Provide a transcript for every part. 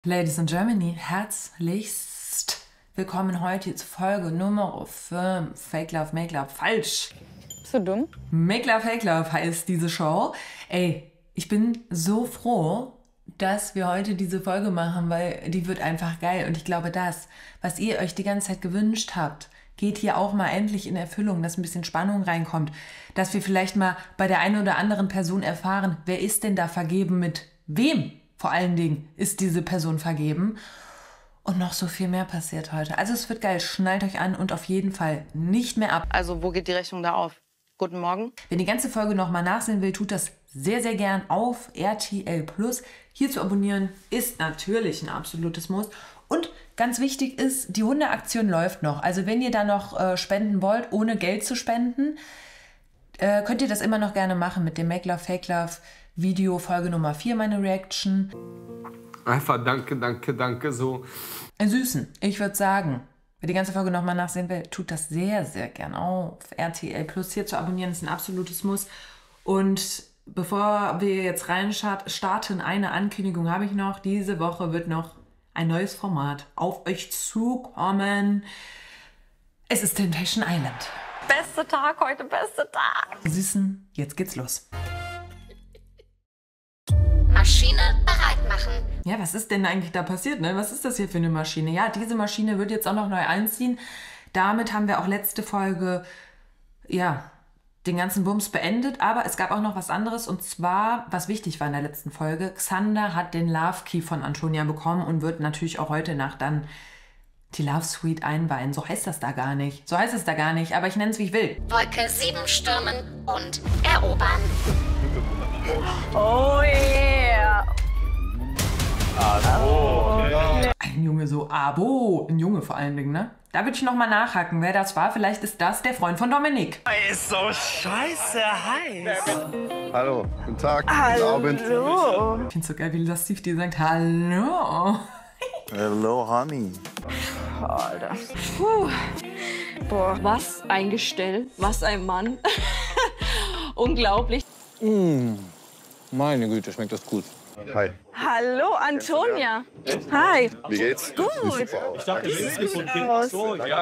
Ladies and Germany, herzlichst willkommen heute zu Folge Nummer 5. Fake Love, Make Love, falsch. Bist du dumm? Make Love, Fake Love heißt diese Show. Ey, ich bin so froh, dass wir heute diese Folge machen, weil die wird einfach geil. Und ich glaube, das, was ihr euch die ganze Zeit gewünscht habt, geht hier auch mal endlich in Erfüllung, dass ein bisschen Spannung reinkommt. Dass wir vielleicht mal bei der einen oder anderen Person erfahren, wer ist denn da vergeben mit wem? Vor allen Dingen ist diese Person vergeben. Und noch so viel mehr passiert heute. Also es wird geil. Schnallt euch an und auf jeden Fall nicht mehr ab. Also wo geht die Rechnung da auf? Guten Morgen. Wenn die ganze Folge nochmal nachsehen will, tut das sehr, sehr gern auf RTL+. Hier zu abonnieren ist natürlich ein absolutes Muss. Und ganz wichtig ist, die Hundeaktion läuft noch. Also wenn ihr da noch spenden wollt, ohne Geld zu spenden, könnt ihr das immer noch gerne machen mit dem Make Love, Fake Love Video, Folge Nummer 4, meine Reaction. Einfach danke, so. Süßen, ich würde sagen, wer die ganze Folge nochmal nachsehen will, tut das sehr, sehr gern auf RTL+. Hier zu abonnieren ist ein absolutes Muss. Und bevor wir jetzt rein starten, eine Ankündigung habe ich noch. Diese Woche wird noch ein neues Format auf euch zukommen. Es ist Temptation Island. Bester Tag heute, bester Tag. Süßen, jetzt geht's los. Maschine bereit machen. Ja, was ist denn eigentlich da passiert, ne? Was ist das hier für eine Maschine? Ja, diese Maschine wird jetzt auch noch neu einziehen. Damit haben wir auch letzte Folge, ja, den ganzen Bums beendet. Aber es gab auch noch was anderes. Und zwar, was wichtig war in der letzten Folge, Xander hat den Love Key von Antonia bekommen und wird natürlich auch heute Nacht dann die Love Suite einweihen. So heißt das da gar nicht. So heißt es da gar nicht, aber ich nenne es, wie ich will. Wolke 7 stürmen und erobern. Oh yeah. Ein Junge so, Abo. Ein Junge vor allen Dingen, ne? Da würde ich nochmal nachhaken, wer das war. Vielleicht ist das der Freund von Dominik. Ist so scheiße heiß. Hallo, guten Tag, guten Abend. Hallo. Ich finde es so geil, wie lastiv die sagt, hallo. Hello, honey. Alter. Puh. Boah, was ein Gestell, was ein Mann. Unglaublich. Meine Güte, schmeckt das gut. Hi, Hallo, Antonia. Hi. wie geht's? Gut. Ich dachte, Wie sieht gut aus? Freut mich.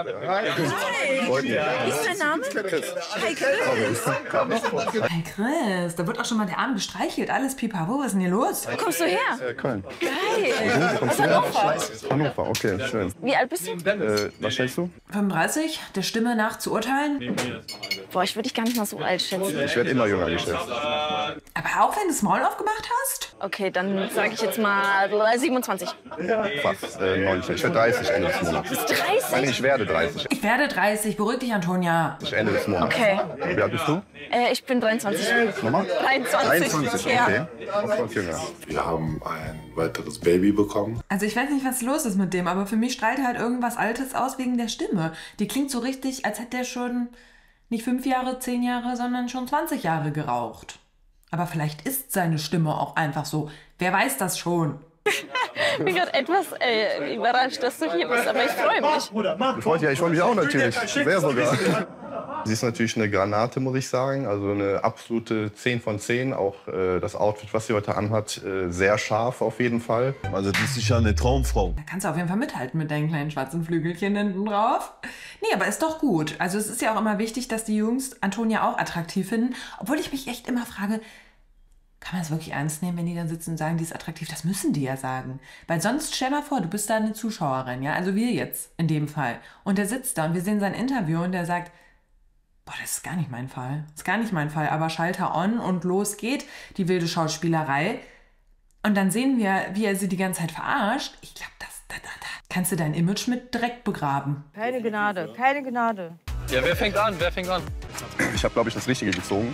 Wie ist dein Name? Hi, Chris. Hey Chris, da wird auch schon mal der Arm gestreichelt. Alles pipapo, was ist denn hier los? Wo kommst du her? Köln. Geil. Aus Hannover. Hannover, okay, schön. Wie alt bist du? Was schätzt du? 35, der Stimme nach zu urteilen. Boah, ich würde dich gar nicht mal so alt schätzen. Ich werde immer jünger geschätzt. Aber auch wenn du das Maul aufgemacht hast? Okay, dann sage ich jetzt mal 27. Fast 19. Ich werde 30 Ende des Monats. 30? Nein, ich werde 30. Ich werde 30, beruhig dich, Antonia. Ende des Monats. Okay. Wie alt bist du? Ich bin 23. Nochmal? 23. 23, Ja. okay. Was jünger. Wir haben ein weiteres Baby bekommen. Also ich weiß nicht, was los ist mit dem, aber für mich strahlt halt irgendwas Altes aus wegen der Stimme. Die klingt so richtig, als hätte er schon nicht 5 Jahre, 10 Jahre, sondern schon 20 Jahre geraucht. Aber vielleicht ist seine Stimme auch einfach so. Wer weiß das schon? Ich bin gerade etwas überrascht, dass du hier bist, aber ich freue mich. Ich freue mich auch natürlich. Sehr sogar. Sie ist natürlich eine Granate, muss ich sagen. Also eine absolute 10 von 10. Auch das Outfit, was sie heute anhat, sehr scharf auf jeden Fall. Also das ist ja eine Traumfrau. Da kannst du auf jeden Fall mithalten mit deinen kleinen schwarzen Flügelchen hinten drauf. Nee, aber ist doch gut. Also es ist ja auch immer wichtig, dass die Jungs Antonia auch attraktiv finden. Obwohl ich mich echt immer frage, kann man das wirklich ernst nehmen, wenn die dann sitzen und sagen, die ist attraktiv? Das müssen die ja sagen. Weil sonst, stell mal vor, du bist da eine Zuschauerin, ja? Also wir jetzt in dem Fall. Und der sitzt da und wir sehen sein Interview und der sagt, boah, das ist gar nicht mein Fall. Das ist gar nicht mein Fall. Aber Schalter on und los geht die wilde Schauspielerei. Und dann sehen wir, wie er sie die ganze Zeit verarscht. Ich glaube, da kannst du dein Image mit direkt begraben. Keine Gnade, keine Gnade. Ja, wer fängt an? Ich habe, glaube ich, das Richtige gezogen.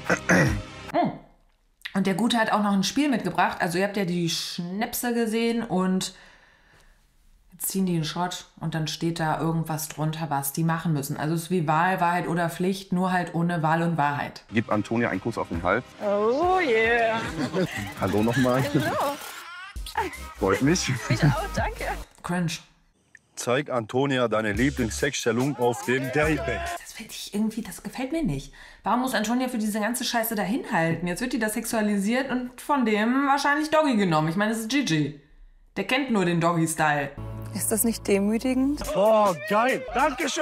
Und der Gute hat auch noch ein Spiel mitgebracht. Also ihr habt ja die Schnäpse gesehen und jetzt ziehen die einen Shot und dann steht da irgendwas drunter, was die machen müssen. Also es ist wie Wahl, Wahrheit oder Pflicht, nur halt ohne Wahl und Wahrheit. Gib Antonia einen Kuss auf den Hals. Oh yeah. Hallo nochmal. Hallo. Freut mich. Ich auch, danke. Cringe. Zeig Antonia deine Lieblingssexstellung auf dem Daybed. Das finde ich irgendwie, das gefällt mir nicht. Warum muss Antonia für diese ganze Scheiße dahin halten? Jetzt wird die da sexualisiert und von dem wahrscheinlich Doggy genommen. Ich meine, es ist Gigi. Der kennt nur den Doggy-Style. Ist das nicht demütigend? Oh, geil. Dankeschön.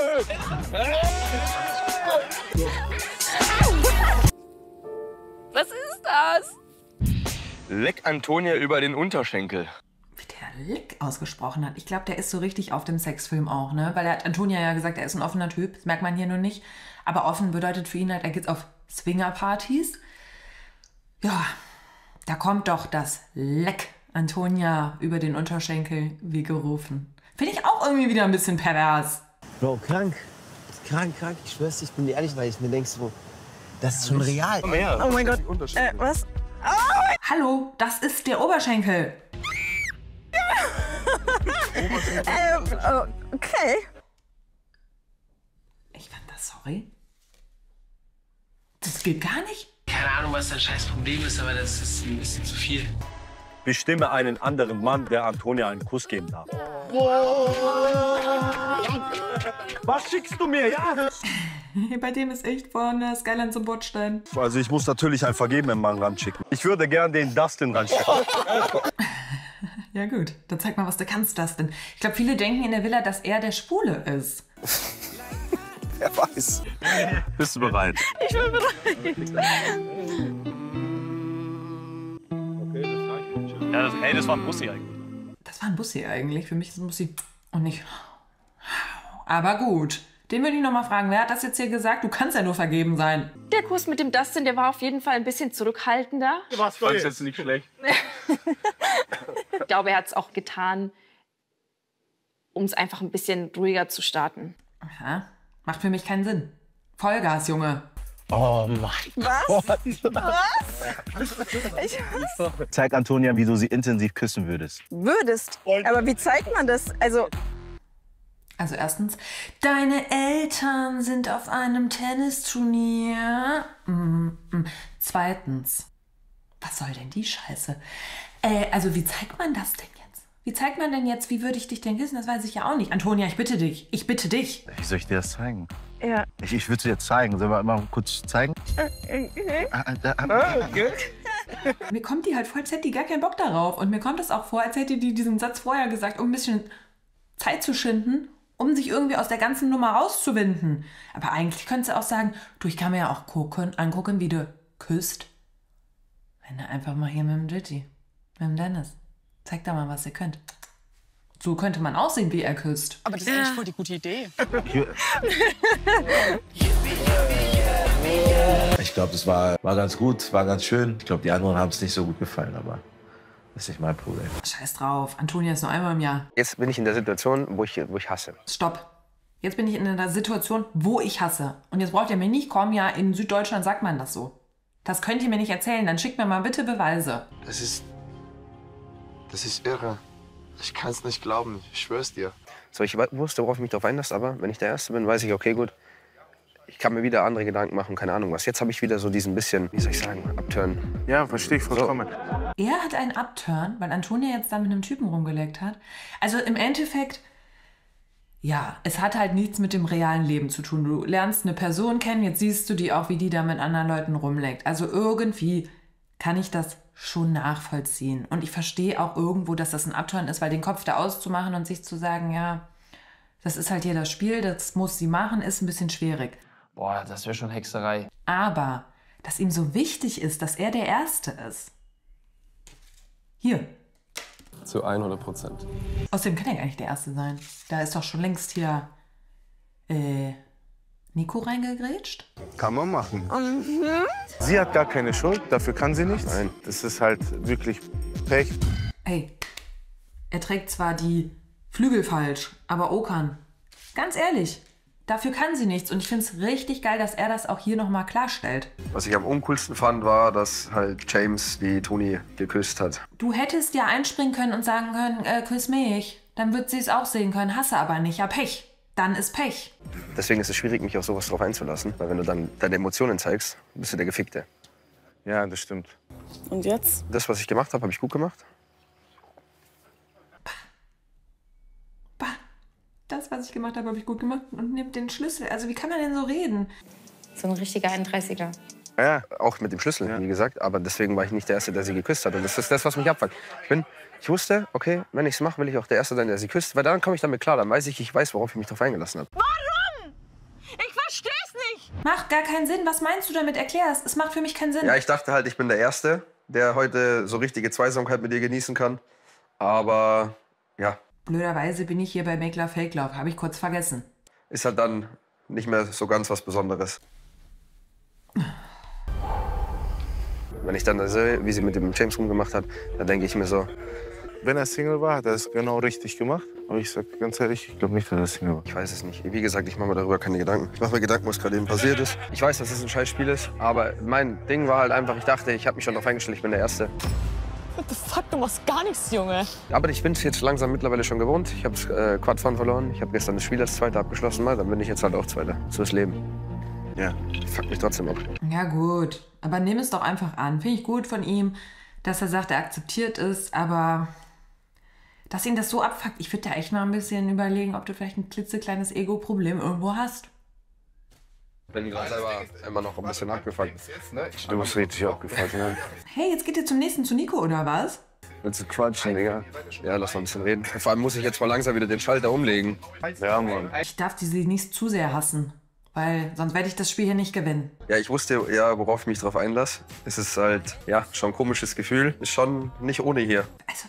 Was ist das? Leck Antonia über den Unterschenkel. Wie der Leck ausgesprochen hat. Ich glaube, der ist so richtig auf dem Sexfilm auch, ne? Weil er hat Antonia ja gesagt, er ist ein offener Typ. Das merkt man hier nur nicht. Aber offen bedeutet für ihn halt, er geht auf Swingerpartys. Ja, da kommt doch das Leck Antonia über den Unterschenkel wie gerufen. Finde ich auch irgendwie wieder ein bisschen pervers. Bro, krank. Krank. Ich schwör's dir, ich bin dir ehrlich, weil ich mir denk so, das ist schon real. Oh mein Gott. Was? Oh. Hallo, das ist der Oberschenkel. Okay. Ich fand das, sorry. Das geht gar nicht. Keine Ahnung, was dein scheiß Problem ist, aber das ist ein bisschen zu viel. Bestimme einen anderen Mann, der Antonia einen Kuss geben darf. Was schickst du mir, ja? Bei dem ist echt von der Skyline zum Bordstein. Also ich muss natürlich einen vergebenen Mann ranschicken. Ich würde gern den Dustin ranschicken. Ja gut, dann zeig mal, was du kannst, Dustin. Ich glaube, viele denken in der Villa, dass er der Schwule ist. Wer weiß. Bist du bereit? Ich bin bereit. Ja, das war ein Bussi eigentlich. Das war ein Bussi eigentlich. Für mich ist ein Bussi und nicht... Aber gut. Den würde ich noch mal fragen, wer hat das jetzt hier gesagt? Du kannst ja nur vergeben sein. Der Kuss mit dem Dustin, der war auf jeden Fall ein bisschen zurückhaltender. Was war jetzt nicht schlecht? Ich glaube, er hat es auch getan, um es einfach ein bisschen ruhiger zu starten. Aha. Macht für mich keinen Sinn. Vollgas, Junge. Oh mein Gott. Was? Zeig Antonia, wie du sie intensiv küssen würdest. Würdest? Aber wie zeigt man das? Also erstens, deine Eltern sind auf einem Tennisturnier. Zweitens, was soll denn die Scheiße? Also wie zeigt man das denn jetzt? Wie zeigt man denn jetzt, wie würde ich dich denn küssen? Das weiß ich ja auch nicht. Antonia, ich bitte dich. Ich bitte dich. Wie soll ich dir das zeigen? Ja. Ich würde es dir zeigen. Sollen wir mal kurz zeigen? Mir kommt die halt vor, als hätte die gar keinen Bock darauf. Und mir kommt es auch vor, als hätte die diesen Satz vorher gesagt, um ein bisschen Zeit zu schinden, um sich irgendwie aus der ganzen Nummer rauszuwinden. Aber eigentlich könnte sie auch sagen, du, ich kann mir ja auch angucken, wie du küsst. Wenn du einfach mal hier mit dem Diddy, mit dem Dennis, zeig da mal, was ihr könnt. So könnte man aussehen, wie er küsst. Aber das ist eigentlich voll die gute Idee. Ich glaube, das war ganz gut, war ganz schön. Ich glaube, die anderen haben es nicht so gut gefallen, aber das ist nicht mein Problem. Scheiß drauf, Antonia ist nur einmal im Jahr. Jetzt bin ich in der Situation, wo ich hasse. Stopp. Jetzt bin ich in einer Situation, wo ich hasse. Und jetzt braucht ihr mir nicht kommen, ja, in Süddeutschland sagt man das so. Das könnt ihr mir nicht erzählen, dann schickt mir mal bitte Beweise. Das ist irre. Ich kann es nicht glauben, ich schwör's dir. So, ich wusste, worauf ich mich drauf einlasse, aber wenn ich der Erste bin, weiß ich, okay, gut. Ich kann mir wieder andere Gedanken machen, keine Ahnung was. Jetzt habe ich wieder so diesen bisschen, wie soll ich sagen, Upturn. Ja, verstehe ich vollkommen. So. Er hat einen Upturn, weil Antonia jetzt da mit einem Typen rumgeleckt hat. Also im Endeffekt, ja, es hat halt nichts mit dem realen Leben zu tun. Du lernst eine Person kennen, jetzt siehst du die auch, wie die da mit anderen Leuten rumleckt. Also irgendwie kann ich das schon nachvollziehen. Und ich verstehe auch irgendwo, dass das ein Upturn ist, weil den Kopf da auszumachen und sich zu sagen, ja, das ist halt hier das Spiel, das muss sie machen, ist ein bisschen schwierig. Boah, das wäre schon Hexerei. Aber, dass ihm so wichtig ist, dass er der Erste ist. Hier. Zu 100%. Außerdem kann er gar nicht der Erste sein. Da ist doch schon längst hier Nico reingegrätscht. Kann man machen. Mhm. Sie hat gar keine Schuld, dafür kann sie nichts. Nein, das ist halt wirklich Pech. Hey, er trägt zwar die Flügel falsch, aber Okan, ganz ehrlich, dafür kann sie nichts. Und ich finde es richtig geil, dass er das auch hier nochmal klarstellt. Was ich am uncoolsten fand, war, dass halt James die Toni geküsst hat. Du hättest ja einspringen können und sagen können, küss mich. Dann wird sie es auch sehen können, hasse aber nicht, ja Pech. Dann ist Pech. Deswegen ist es schwierig, mich auf sowas drauf einzulassen. Weil wenn du dann deine Emotionen zeigst, bist du der Gefickte. Ja, das stimmt. Und jetzt? Das, was ich gemacht habe ich gut gemacht. Das, was ich gemacht habe ich gut gemacht und nimmt den Schlüssel. Also wie kann man denn so reden? So ein richtiger 31er. Ja. Auch mit dem Schlüssel, wie gesagt. Aber deswegen war ich nicht der Erste, der sie geküsst hat. Und das ist das, was mich abfuckt. Ich wusste, okay, wenn ich es mache, will ich auch der Erste sein, der sie küsst. Weil dann komme ich damit klar. Dann weiß ich weiß, worauf ich mich drauf eingelassen habe. Warum? Ich versteh's nicht. Macht gar keinen Sinn. Was meinst du damit? Erklär's. Es macht für mich keinen Sinn. Ja, ich dachte halt, ich bin der Erste, der heute so richtige Zweisamkeit mit ihr genießen kann. Aber, ja. Blöderweise bin ich hier bei Makler Fake Love. Habe ich kurz vergessen. Ist halt dann nicht mehr so ganz was Besonderes. Wenn ich dann sehe, wie sie mit dem James rumgemacht hat, dann denke ich mir so... Wenn er Single war, hat er es genau richtig gemacht. Aber ich sag ganz ehrlich, ich glaube nicht, dass er Single war. Ich weiß es nicht. Wie gesagt, ich mache mir darüber keine Gedanken. Ich mache mir Gedanken, was gerade eben passiert ist. Ich weiß, dass es ein Scheißspiel ist, aber mein Ding war halt einfach, ich dachte, ich habe mich schon darauf eingestellt, ich bin der Erste. What the fuck, du machst gar nichts, Junge. Aber ich bin es jetzt langsam mittlerweile schon gewohnt. Ich habe das Quadfahren verloren. Ich habe gestern das Spiel als Zweiter abgeschlossen. Dann bin ich jetzt halt auch Zweiter. So ist Leben. Ja, fuck mich trotzdem ab. Ja gut, aber nimm es doch einfach an. Finde ich gut von ihm, dass er sagt, er akzeptiert es, aber dass ihn das so abfuckt, ich würde da echt mal ein bisschen überlegen, ob du vielleicht ein klitzekleines Ego-Problem irgendwo hast. Ich bin gerade selber immer noch ein bisschen abgefuckt. Du bist richtig abgefuckt, ne? Hey, jetzt geht ihr zum nächsten, zu Nico, oder was? Willst du quatschen, Digga? Ja, lass mal ein bisschen reden. Vor allem muss ich jetzt mal langsam wieder den Schalter umlegen. Ja, Mann. Ich darf sie nicht zu sehr hassen, weil sonst werde ich das Spiel hier nicht gewinnen. Ja, ich wusste ja, worauf ich mich drauf einlasse. Es ist halt, ja, schon ein komisches Gefühl. Ist schon nicht ohne hier. Also,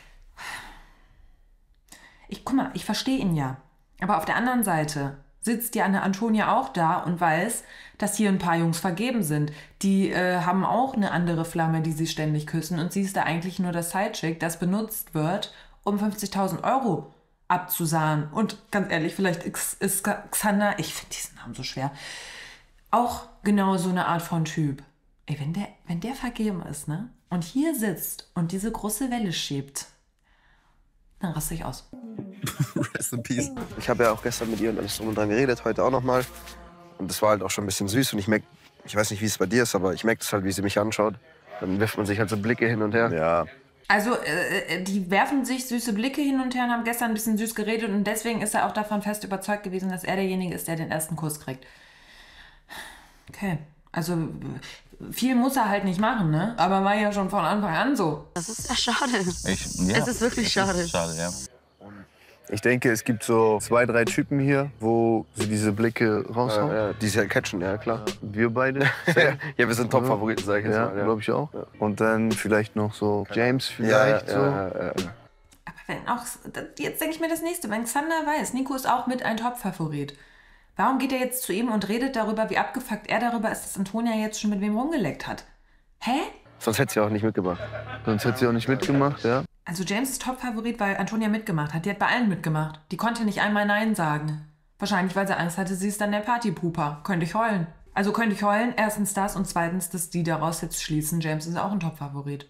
guck mal, ich verstehe ihn ja. Aber auf der anderen Seite sitzt ja eine Antonia auch da und weiß, dass hier ein paar Jungs vergeben sind. Die haben auch eine andere Flamme, die sie ständig küssen. Und sie ist da eigentlich nur das Sidechick, das benutzt wird, um 50.000 Euro abzusahnen. Und ganz ehrlich, vielleicht ist Xander, ich finde diesen Namen so schwer, auch genau so eine Art von Typ. Ey, wenn der vergeben ist, ne? Und hier sitzt und diese große Welle schiebt, dann raste ich aus. Rest in peace. Ich habe ja auch gestern mit ihr und alles drum und dran geredet, heute auch noch mal. Und das war halt auch schon ein bisschen süß. Und ich merke, ich weiß nicht, wie es bei dir ist, aber ich merke das halt, wie sie mich anschaut. Dann wirft man sich halt so Blicke hin und her. Ja. Also, die werfen sich süße Blicke hin und her und haben gestern ein bisschen süß geredet. Und deswegen ist er auch davon fest überzeugt gewesen, dass er derjenige ist, der den ersten Kuss kriegt. Okay. Also, viel muss er halt nicht machen, ne? Aber war ja schon von Anfang an so. Das ist ja schade. Ja, Es ist wirklich schade. Schade, ja. Ich denke, es gibt so 2, 3 Typen hier, wo sie diese Blicke raushauen. Ja, die sie halt catchen, ja klar. Wir beide. Ja, wir sind Top-Favoriten, sag ich jetzt mal. Ja, glaube ich auch. Ja. Und dann vielleicht noch so James vielleicht. Aber wenn auch, jetzt denke ich mir das nächste, wenn Xander weiß, Nico ist auch mit ein Top-Favorit. Warum geht er jetzt zu ihm und redet darüber, wie abgefuckt er darüber ist, dass Antonia jetzt schon mit wem rumgeleckt hat? Hä? Sonst hätte sie auch nicht mitgemacht. Sonst hätte sie auch nicht mitgemacht, ja. Also James ist Top-Favorit, weil Antonia mitgemacht hat. Die hat bei allen mitgemacht. Die konnte nicht einmal Nein sagen. Wahrscheinlich, weil sie Angst hatte, sie ist dann der Partypooper. Könnte ich heulen. Also könnte ich heulen, erstens das und zweitens, dass die daraus jetzt schließen, James ist auch ein Top-Favorit.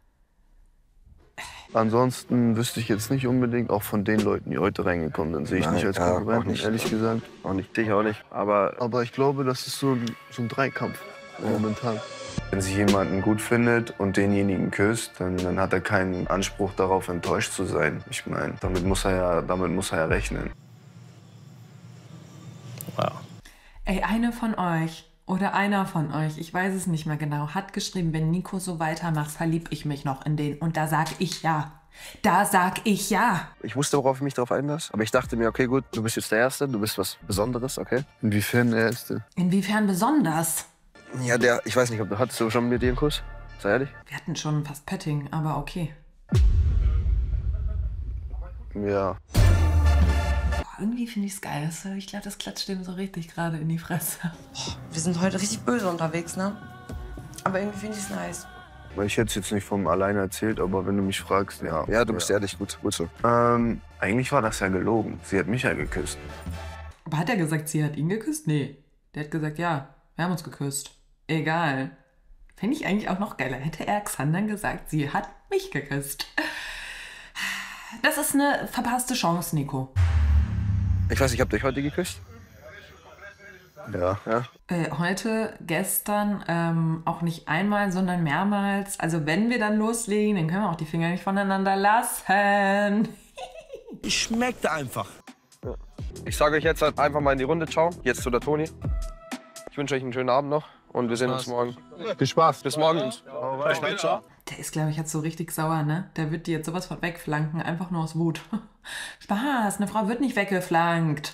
Ansonsten wüsste ich jetzt nicht unbedingt, auch von den Leuten, die heute reingekommen sind, sehe ich nicht als Konkurrenten, ehrlich gesagt. Auch nicht, dich auch nicht. Aber ich glaube, das ist so ein Dreikampf momentan. Wenn sich jemanden gut findet und denjenigen küsst, dann hat er keinen Anspruch darauf, enttäuscht zu sein. Ich meine, damit muss er ja rechnen. Wow. Ey, einer von euch oder einer von euch, ich weiß es nicht mehr genau, hat geschrieben, wenn Nico so weitermacht, verlieb ich mich noch in den. Und da sag ich ja. Da sag ich ja. Ich wusste, worauf ich mich drauf einlasse. Aber ich dachte mir, okay, gut, du bist jetzt der Erste, du bist was Besonderes, okay? Inwiefern der Erste? Inwiefern besonders? Ja, ich weiß nicht, hattest du schon mit dir einen Kuss? Sei ehrlich? Wir hatten schon fast Petting, aber okay. Ja. Boah, irgendwie finde ich es geil. Ich glaube, das klatscht dem so richtig gerade in die Fresse. Wir sind heute richtig böse unterwegs, ne? Aber irgendwie finde ich es nice. Ich hätte es jetzt nicht vom alleine erzählt, aber wenn du mich fragst, ja. Ja, du bist ehrlich, gut so. Eigentlich war das ja gelogen. Sie hat mich ja geküsst. Aber hat er gesagt, sie hat ihn geküsst? Nee. Der hat gesagt, ja, wir haben uns geküsst. Egal. Fände ich eigentlich auch noch geiler. Hätte er Xander gesagt, sie hat mich geküsst. Das ist eine verpasste Chance, Nico. Ich weiß nicht, habt ihr euch heute geküsst? Ja. Heute, gestern, auch nicht einmal, sondern mehrmals. Also wenn wir dann loslegen, dann können wir auch die Finger nicht voneinander lassen. Schmeckt einfach. Ich sage euch jetzt halt einfach mal in die Runde, ciao. Jetzt zu der Toni. Ich wünsche euch einen schönen Abend noch. und wir sehen uns morgen. Viel Spaß. Bis morgen. Bis später. Der ist, glaube ich, jetzt so richtig sauer, ne? Der wird die jetzt sowas von wegflanken, einfach nur aus Wut. Spaß, eine Frau wird nicht weggeflankt.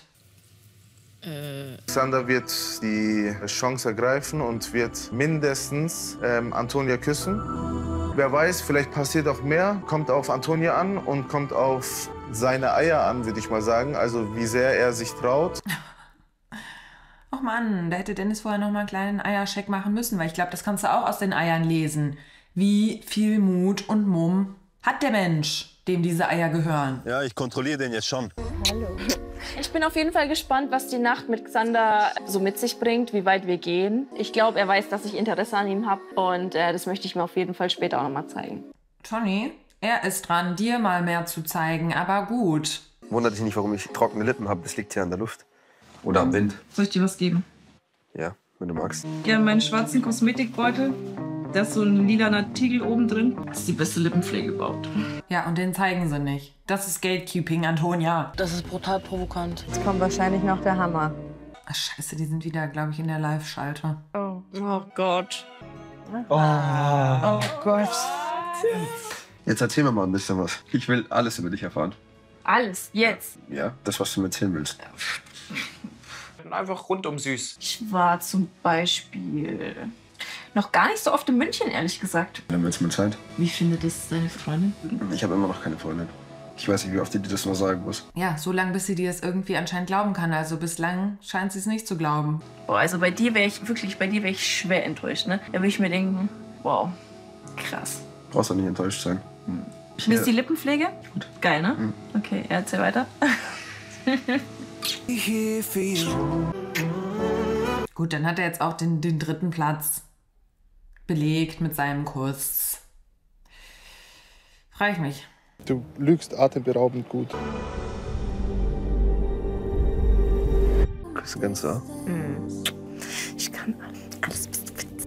Xander wird die Chance ergreifen und wird mindestens Antonia küssen. Wer weiß, vielleicht passiert auch mehr. Kommt auf Antonia an und kommt auf seine Eier an, würde ich mal sagen. Also wie sehr er sich traut. Och Mann, da hätte Dennis vorher noch mal einen kleinen Eiercheck machen müssen, weil ich glaube, das kannst du auch aus den Eiern lesen. Wie viel Mut und Mumm hat der Mensch, dem diese Eier gehören? Ja, ich kontrolliere den jetzt schon. Hallo. Ich bin auf jeden Fall gespannt, was die Nacht mit Xander so mit sich bringt, wie weit wir gehen. Ich glaube, er weiß, dass ich Interesse an ihm habe und das möchte ich mir auf jeden Fall später auch noch mal zeigen. Toni, er ist dran, dir mal mehr zu zeigen, aber gut. Wundert dich nicht, warum ich trockene Lippen habe. Das liegt hier an der Luft. Oder am Wind. Soll ich dir was geben? Ja, wenn du magst. Gerne meinen schwarzen Kosmetikbeutel. Da ist so ein lilaner Tiegel oben drin. Das ist die beste Lippenpflege überhaupt. Ja, und den zeigen sie nicht. Das ist Gatekeeping, Antonia. Das ist brutal provokant. Jetzt kommt wahrscheinlich noch der Hammer. Ach, scheiße, die sind wieder, glaube ich, in der Live-Schalte. Oh Gott. Oh Gott. Jetzt erzähl mir mal ein bisschen was. Ich will alles über dich erfahren. Alles, jetzt. Ja, das, was du mir erzählen willst. Einfach rundum süß. Ich war zum Beispiel noch gar nicht so oft in München, ehrlich gesagt. Dann wird's mir Zeit. Wie findet es deine Freundin? Ich habe immer noch keine Freundin. Ich weiß nicht, wie oft die dir das nur sagen muss. Ja, so lange, bis sie dir das irgendwie anscheinend glauben kann. Also bislang scheint sie es nicht zu glauben. Boah, also bei dir wäre ich schwer enttäuscht, ne? Da würde ich mir denken, wow, krass. Brauchst du nicht enttäuscht sein. Wie ist die Lippenpflege? Gut. Geil, ne? Okay, erzähl weiter. Gut, dann hat er jetzt auch den dritten Platz belegt mit seinem Kuss. Frage ich mich. Du lügst atemberaubend gut. Bist du ganz da? Ich kann alles bis zu Witz.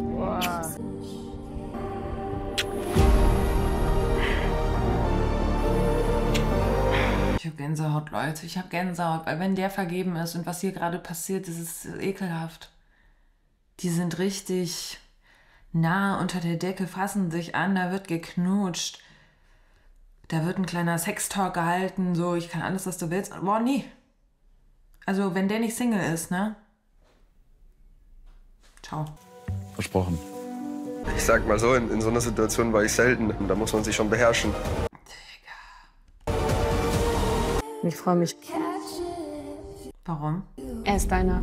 Ich habe Gänsehaut, Leute. Ich habe Gänsehaut. Weil wenn der vergeben ist und was hier gerade passiert, das ist ekelhaft. Die sind richtig nah unter der Decke, fassen sich an, da wird geknutscht. Da wird ein kleiner Sextalk gehalten, so, ich kann alles, was du willst. Boah, nee. Also, wenn der nicht Single ist, ne? Ciao. Versprochen. Ich sag mal so, in so einer Situation war ich selten. Da muss man sich schon beherrschen. Ich freue mich. Warum? Er ist deiner.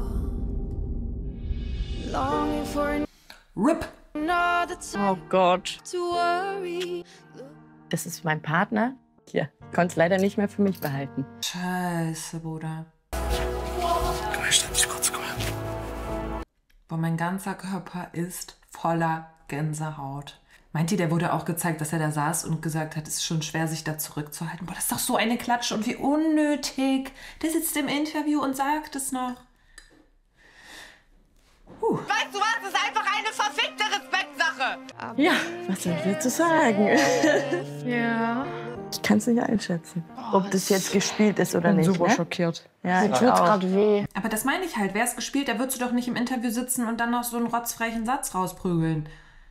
RIP! Oh Gott. Das ist mein Partner. Ja, konnte es leider nicht mehr für mich behalten. Scheiße, Bruder. Ich muss kurz kommen. Boah, mein ganzer Körper ist voller Gänsehaut. Meint ihr, der wurde auch gezeigt, dass er da saß und gesagt hat, es ist schon schwer, sich da zurückzuhalten? Boah, das ist doch so eine Klatsche und wie unnötig. Der sitzt im Interview und sagt es noch. Weißt du was? Das ist einfach eine verfickte Respektsache. Ja, was soll ich dazu sagen? Ja. Ich kann es nicht einschätzen, ob das jetzt gespielt ist oder bin nicht. super ne? schockiert. Ja, Mir ich tut's auch. grad weh. Aber das meine ich halt. Wäre es gespielt, da würdest du doch nicht im Interview sitzen und dann noch so einen rotzfrechen Satz rausprügeln.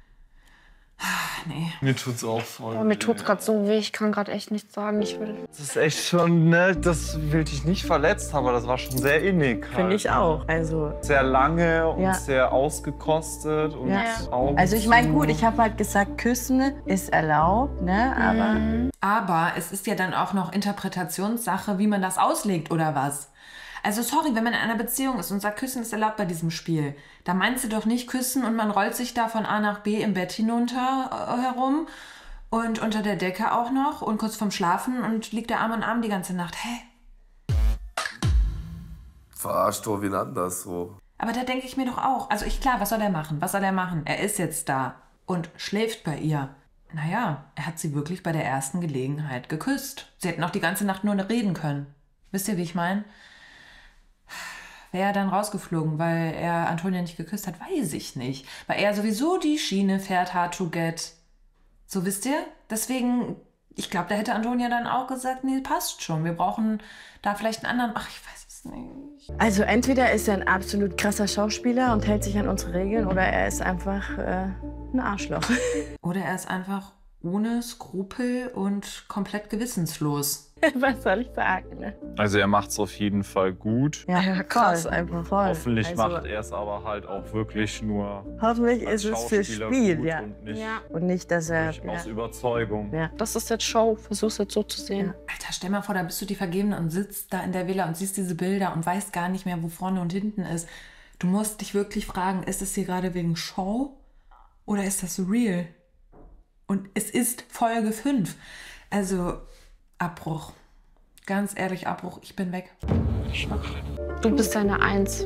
Nee. Mir tut's auch voll. Oh, mir tut's gerade so weh, ich kann gerade echt nichts sagen. Ich will. Das ist echt schon, ne, das will dich nicht verletzt, aber das war schon sehr innig. Halt. Finde ich auch. Also, Sehr lange und Ja. sehr ausgekostet und ja. Augen Also ich meine, zu. gut, ich habe halt gesagt, Küssen ist erlaubt, ne? Aber es ist ja dann auch noch Interpretationssache, wie man das auslegt oder was. Also sorry, wenn man in einer Beziehung ist und sagt, Küssen ist erlaubt bei diesem Spiel, da meinst du doch nicht Küssen und man rollt sich da von A nach B im Bett hinunter herum und unter der Decke auch noch und kurz vorm Schlafen und liegt der Arm in Arm die ganze Nacht. Hä? Verarscht doch wen anders so. Aber da denke ich mir doch auch, also klar, was soll er machen? Was soll er machen? Er ist jetzt da und schläft bei ihr. Naja, er hat sie wirklich bei der ersten Gelegenheit geküsst. Sie hätten auch die ganze Nacht nur reden können. Wisst ihr, wie ich meine? Wäre er dann rausgeflogen, weil er Antonia nicht geküsst hat, weiß ich nicht. Weil er sowieso die Schiene fährt, hard to get. So, wisst ihr? Deswegen Ich glaube, da hätte Antonia dann auch gesagt, nee, passt schon. Wir brauchen da vielleicht einen anderen... Ach, ich weiß es nicht. Also entweder ist er ein absolut krasser Schauspieler und hält sich an unsere Regeln oder er ist einfach ein Arschloch. Oder er ist einfach ohne Skrupel und komplett gewissenslos. Was soll ich sagen, ne? Also er macht es auf jeden Fall gut. Ja, krass einfach. Voll. Hoffentlich Also, macht er es aber halt auch wirklich nur hoffentlich als ist es für Schauspieler Spiel, gut ja. Und nicht dass er... aus Überzeugung. Ja. Das ist jetzt Show. Versuch's jetzt so zu sehen. Alter, stell mal vor, da bist du die Vergebene und sitzt da in der Villa und siehst diese Bilder und weißt gar nicht mehr, wo vorne und hinten ist. Du musst dich wirklich fragen, ist es hier gerade wegen Show oder ist das real? Und es ist Folge 5. Also, Abbruch. Ganz ehrlich, Abbruch. Ich bin weg. Du bist eine 1.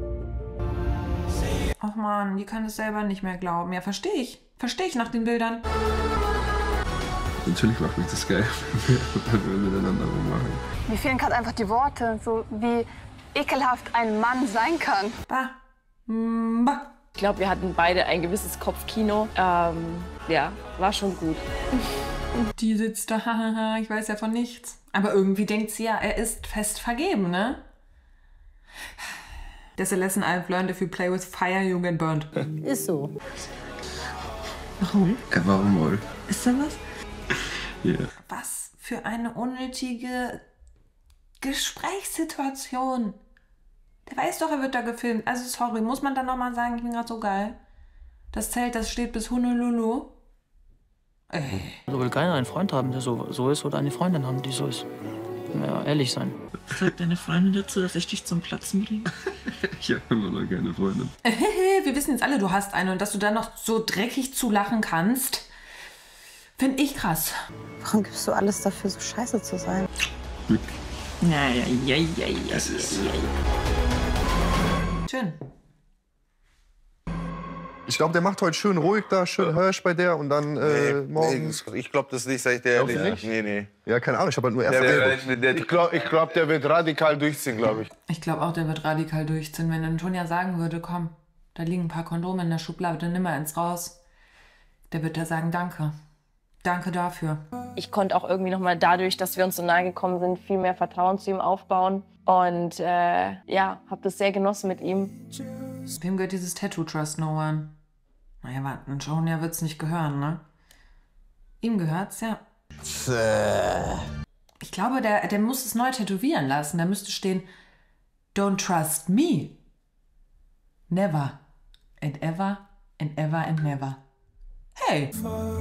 Ach man, die kann es selber nicht mehr glauben. Ja, verstehe ich. Verstehe ich nach den Bildern. Natürlich macht mich das geil, wenn wir miteinander rummachen. Mir fehlen gerade einfach die Worte, so wie ekelhaft ein Mann sein kann. Bah. Bah. Ich glaube, wir hatten beide ein gewisses Kopfkino. Ja, war schon gut. Die sitzt da, hahaha, ich weiß ja von nichts. Aber irgendwie denkt sie ja, er ist fest vergeben, ne? There's a lesson I've learned if you play with fire, you get burned. Ist so. Warum? Warum wohl? Ist da was? Ja. Was für eine unnötige Gesprächssituation. Der weiß doch, er wird da gefilmt. Also sorry, muss man dann nochmal sagen, ich bin gerade so geil. Das Zelt, das steht bis Honolulu. Also will keiner einen Freund haben, der so ist, oder eine Freundin haben, die so ist. Ja, ehrlich sein. Sagt deine Freundin dazu, dass ich dich zum Platzen bringe? Ich habe immer noch keine Freundin. Wir wissen jetzt alle, du hast eine und dass du dann noch so dreckig zulachen kannst, finde ich krass. Warum gibst du alles dafür, so scheiße zu sein? Ja. Schön. Ich glaube, der macht heute schön ruhig da, schön Hirsch bei der und dann morgen... Ich glaube das nicht, sag ich dir ehrlich. Nee. Ja, keine Ahnung, ich habe halt nur erst... Ich glaube, der wird radikal durchziehen, glaube ich. Ich glaube auch, der wird radikal durchziehen. Wenn Antonia sagen würde, komm, da liegen ein paar Kondome in der Schublade, nimm mal eins raus. Der wird da sagen, danke. Danke dafür. Ich konnte auch irgendwie noch mal dadurch, dass wir uns so nahe gekommen sind, viel mehr Vertrauen zu ihm aufbauen. Und ja, habe das sehr genossen mit ihm. Wem gehört dieses Tattoo, Trust No One? Naja, warte, Antonia wird's nicht gehören, ne? Ihm gehört's, ja. Ich glaube, der muss es neu tätowieren lassen. Da müsste stehen, don't trust me. Never. And ever, and ever, and never. Hey!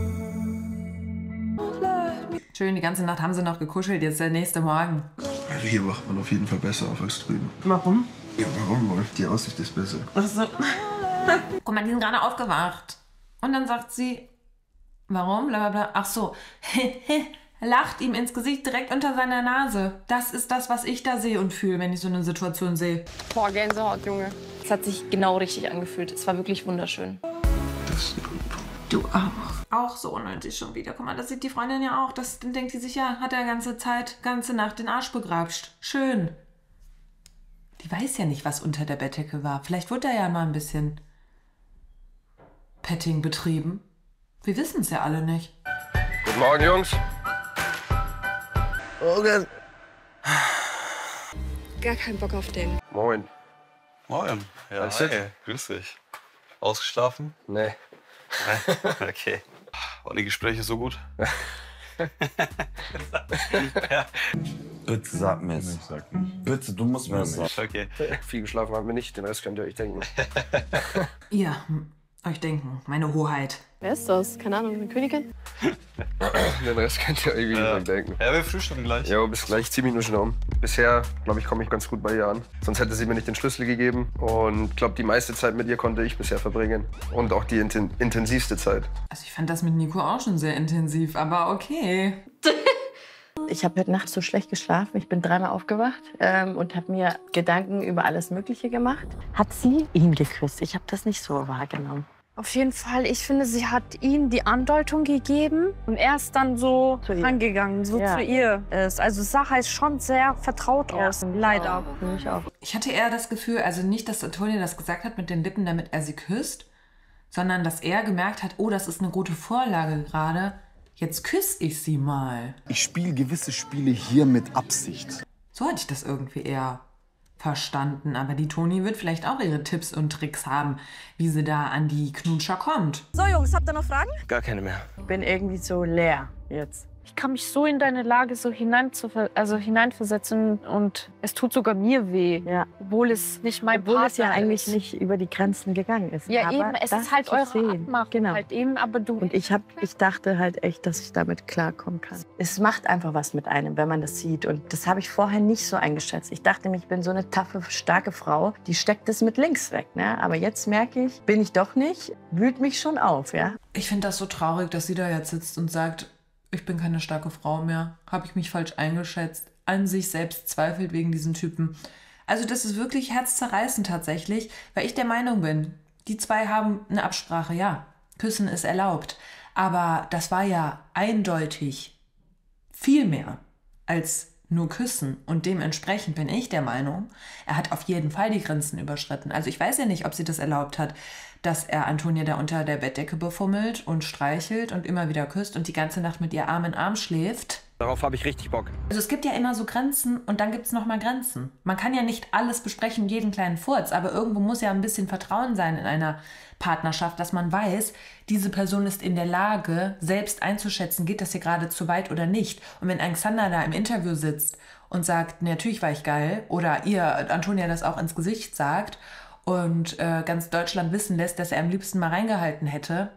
Schön, die ganze Nacht haben sie noch gekuschelt, jetzt der nächste Morgen. Also hier wacht man auf jeden Fall besser auf als drüben. Warum? Ja, warum wohl? Die Aussicht ist besser. Ach so. Guck mal, die sind gerade aufgewacht. Und dann sagt sie, warum? Blablabla. Ach so. Lacht ihm ins Gesicht direkt unter seiner Nase. Das ist das, was ich da sehe und fühle, wenn ich so eine Situation sehe. Boah, Gänsehaut, Junge. Es hat sich genau richtig angefühlt. Es war wirklich wunderschön. Das ist ein guter Punkt. Du auch. Auch so unnötig schon wieder. Guck mal, das sieht die Freundin ja auch. Das denkt die sich, ja, hat er ganze Nacht den Arsch begrapscht. Schön. Die weiß ja nicht, was unter der Bettdecke war. Vielleicht wurde da ja mal ein bisschen Petting betrieben. Wir wissen es ja alle nicht. Guten Morgen, Jungs. Morgen. Gar keinen Bock auf den. Moin. Moin. Ja, Alles fit? hi. Grüß dich. Ausgeschlafen? Nee. Okay. Waren die Gespräche so gut? Bitte sag mir es. Bitte, du musst mir das sagen. Okay. Viel geschlafen haben wir nicht, den Rest könnt ihr euch denken. Ja, euch denken, meine Hoheit. Wer ist das? Keine Ahnung, eine Königin? Den Rest könnt ihr euch wie gesagt denken. Ja, wir frühstücken gleich. Ja, bis gleich. Ich zieh mich nur schnell um. Bisher, glaube ich, komme ich ganz gut bei ihr an. Sonst hätte sie mir nicht den Schlüssel gegeben. Und ich glaube, die meiste Zeit mit ihr konnte ich bisher verbringen. Und auch die intensivste Zeit. Also ich fand das mit Nico auch schon sehr intensiv, aber okay. Ich habe heute Nacht so schlecht geschlafen. Ich bin 3-mal aufgewacht und habe mir Gedanken über alles Mögliche gemacht. Hat sie ihn geküsst? Ich habe das nicht so wahrgenommen. Auf jeden Fall, ich finde, sie hat ihm die Andeutung gegeben und er ist dann so angegangen, so zu ihr ist. Also es sah halt schon sehr vertraut aus, leider. Ich hatte eher das Gefühl, also nicht, dass Antonia das gesagt hat mit den Lippen, damit er sie küsst, sondern dass er gemerkt hat, oh, das ist eine gute Vorlage gerade. jetzt küsse ich sie mal. Ich spiele gewisse Spiele hier mit Absicht. So hatte ich das irgendwie eher verstanden. Aber die Toni wird vielleicht auch ihre Tipps und Tricks haben, wie sie da an die Knutscher kommt. So, Jungs, habt ihr noch Fragen? Gar keine mehr. Ich bin irgendwie so leer jetzt. Ich kann mich so in deine Lage so hineinversetzen und es tut sogar mir weh, obwohl es nicht mein Partner es ja eigentlich ist. nicht über die Grenzen gegangen ist. Ja, aber eben, es das ist halt zu eure sehen. Abmachung. Genau. Halt eben, aber du... Und ich dachte halt echt, dass ich damit klarkommen kann. Es macht einfach was mit einem, wenn man das sieht. Und das habe ich vorher nicht so eingeschätzt. Ich dachte mir, ich bin so eine taffe, starke Frau, die steckt das mit links weg. Ne? Aber jetzt merke ich, bin ich doch nicht, wühlt mich schon auf. Ja? Ich finde das so traurig, dass sie da jetzt sitzt und sagt, ich bin keine starke Frau mehr, habe ich mich falsch eingeschätzt, an sich selbst zweifelt wegen diesen Typen. Also das ist wirklich herzzerreißend tatsächlich, weil ich der Meinung bin, die zwei haben eine Absprache, ja, küssen ist erlaubt, aber das war ja eindeutig viel mehr als nur küssen und dementsprechend bin ich der Meinung, er hat auf jeden Fall die Grenzen überschritten. Also ich weiß ja nicht, ob sie das erlaubt hat, dass er Antonia da unter der Bettdecke befummelt und streichelt und immer wieder küsst und die ganze Nacht mit ihr Arm in Arm schläft. Darauf habe ich richtig Bock. Also es gibt ja immer so Grenzen und dann gibt es nochmal Grenzen. Man kann ja nicht alles besprechen, jeden kleinen Furz, aber irgendwo muss ja ein bisschen Vertrauen sein in einer Partnerschaft, dass man weiß, diese Person ist in der Lage, selbst einzuschätzen, geht das hier gerade zu weit oder nicht. Und wenn ein Xander da im Interview sitzt und sagt, natürlich war ich geil, oder ihr, Antonia, das auch ins Gesicht sagt und ganz Deutschland wissen lässt, dass er am liebsten mal reingehalten hätte,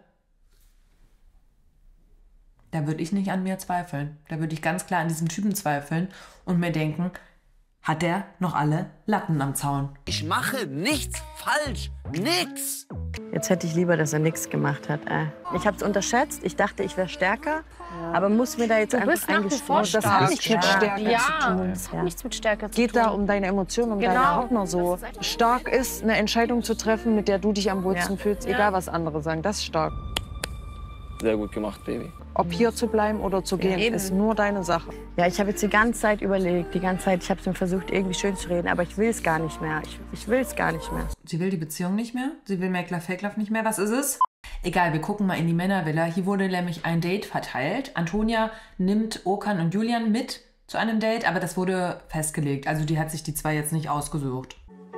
da würde ich nicht an mir zweifeln. Da würde ich ganz klar an diesem Typen zweifeln und mir denken, hat der noch alle Latten am Zaun? Ich mache nichts falsch. Nix. Jetzt hätte ich lieber, dass er nichts gemacht hat. Ich habe es unterschätzt. Ich dachte, ich wäre stärker. Aber muss mir da jetzt einfach eingestehen. Das hat nichts mit Stärke zu tun. Das hat nichts mit Stärke zu tun. Geht da um deine Emotionen, um deinen Partner so. Stark ist, eine Entscheidung zu treffen, mit der du dich am wohlsten fühlst, egal was andere sagen. Das ist stark. Sehr gut gemacht, Baby. Ob hier zu bleiben oder zu gehen, eben. ist nur deine Sache. Ja, ich habe jetzt die ganze Zeit überlegt, ich habe es mir versucht, irgendwie schön zu reden, aber ich will es gar nicht mehr. Ich will es gar nicht mehr. Sie will die Beziehung nicht mehr? Sie will Mäkler-Feklaff nicht mehr? Was ist es? Egal, wir gucken mal in die Männervilla. Hier wurde nämlich ein Date verteilt. Antonia nimmt Okan und Julian mit zu einem Date, aber das wurde festgelegt. Also die hat sich die zwei jetzt nicht ausgesucht.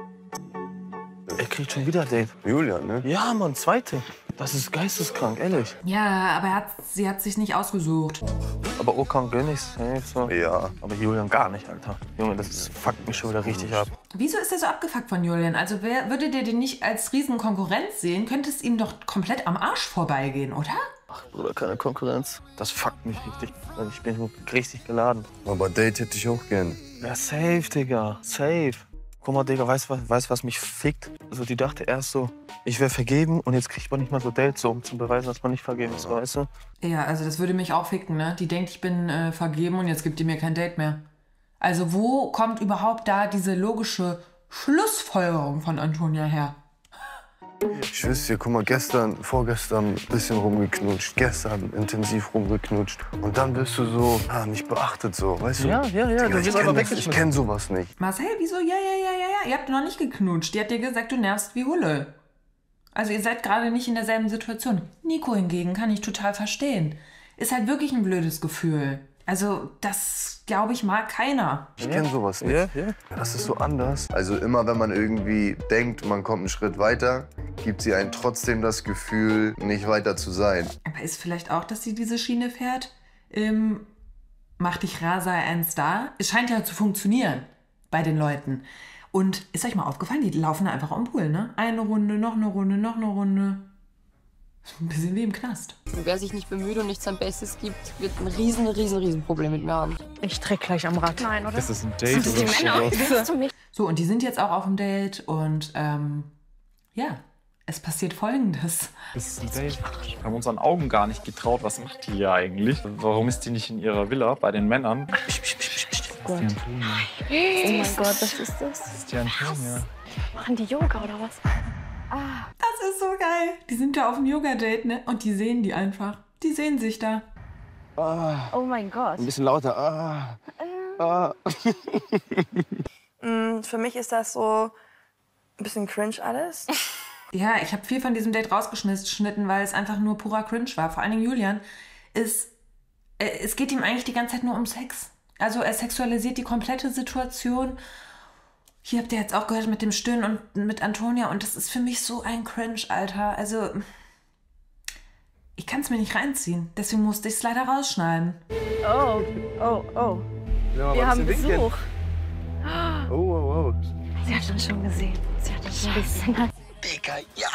Er kriegt schon wieder ein Date. Julian, ne? Ja, Mann, zweite. Das ist geisteskrank, ehrlich. Ja, aber sie hat sich nicht ausgesucht. Aber Okan gönn ich safe so. Ja. Aber Julian gar nicht, Alter. Junge, das fuckt mich schon wieder richtig ab. Wieso ist er so abgefuckt von Julian? Also würdet ihr den nicht als riesen Konkurrenz sehen? Könnte es ihm doch komplett am Arsch vorbeigehen, oder? Ach, Bruder, keine Konkurrenz. Das fuckt mich richtig. Ich bin richtig geladen. Aber Date hätte ich auch gern. Ja, safe, Digga. Safe. Guck mal, Digga, weißt du, was mich fickt? Also die dachte erst so, ich wäre vergeben und jetzt kriegt man nicht mal so Dates, so, um zu beweisen, dass man nicht vergeben ist, weißt du? Ja, also das würde mich auch ficken, ne? Die denkt, ich bin vergeben und jetzt gibt die mir kein Date mehr. Also wo kommt überhaupt da diese logische Schlussfolgerung von Antonia her? Ich wüsste ja, guck mal, vorgestern ein bisschen rumgeknutscht, gestern intensiv rumgeknutscht. Und dann bist du so, nicht beachtet so, weißt du? Ja, Digga, du bist einfach ich kenn sowas nicht. Marcel, wieso? Ja. Ihr habt noch nicht geknutscht. Die hat dir gesagt, du nervst wie Hulle. Also ihr seid gerade nicht in derselben Situation. Nico hingegen kann ich total verstehen. Ist halt wirklich ein blödes Gefühl. Also das, glaube ich, mag keiner. Ich kenn sowas nicht. Ja, das ist so anders. Also immer, wenn man irgendwie denkt, man kommt einen Schritt weiter, gibt sie einem trotzdem das Gefühl, nicht weiter zu sein. Aber ist vielleicht auch, dass sie diese Schiene fährt? Mach dich rar, sei ein Star. Es scheint ja zu funktionieren bei den Leuten. Und ist euch mal aufgefallen, die laufen einfach am Pool, ne? Eine Runde, noch eine Runde, noch eine Runde. Ein bisschen wie im Knast. Wer sich nicht bemüht und nicht sein Bestes gibt, wird ein riesen Problem mit mir haben. Ich dreck gleich am Rad. Nein, oder? Ist das ein Date oder Willst du mich? So, und die sind jetzt auch auf dem Date und ja, es passiert Folgendes. Das ist ein Date. Wir haben unseren Augen gar nicht getraut. Was macht die hier eigentlich? Warum ist die nicht in ihrer Villa bei den Männern? Das ist die Antonia. Oh mein Gott, was ist das? Das ist die Antonia. Machen die Yoga oder was? Das ist so geil. Die sind da auf dem Yoga-Date, ne? Und die sehen die einfach. Die sehen sich da. Oh mein Gott. Ein bisschen lauter. Für mich ist das so ein bisschen cringe alles. Ja, ich habe viel von diesem Date rausgeschnitten, weil es einfach nur purer Cringe war. Vor allen Dingen Julian ist es geht ihm eigentlich die ganze Zeit nur um Sex. Also er sexualisiert die komplette Situation. Hier habt ihr jetzt auch gehört mit dem Stöhnen und mit Antonia. Und das ist für mich so ein Cringe, Alter. Also ich kann es mir nicht reinziehen. Deswegen musste ich es leider rausschneiden. Oh. Wir haben Besuch. Oh. Sie hat uns schon gesehen. Sie hat uns schon gesehen. Digga, ja!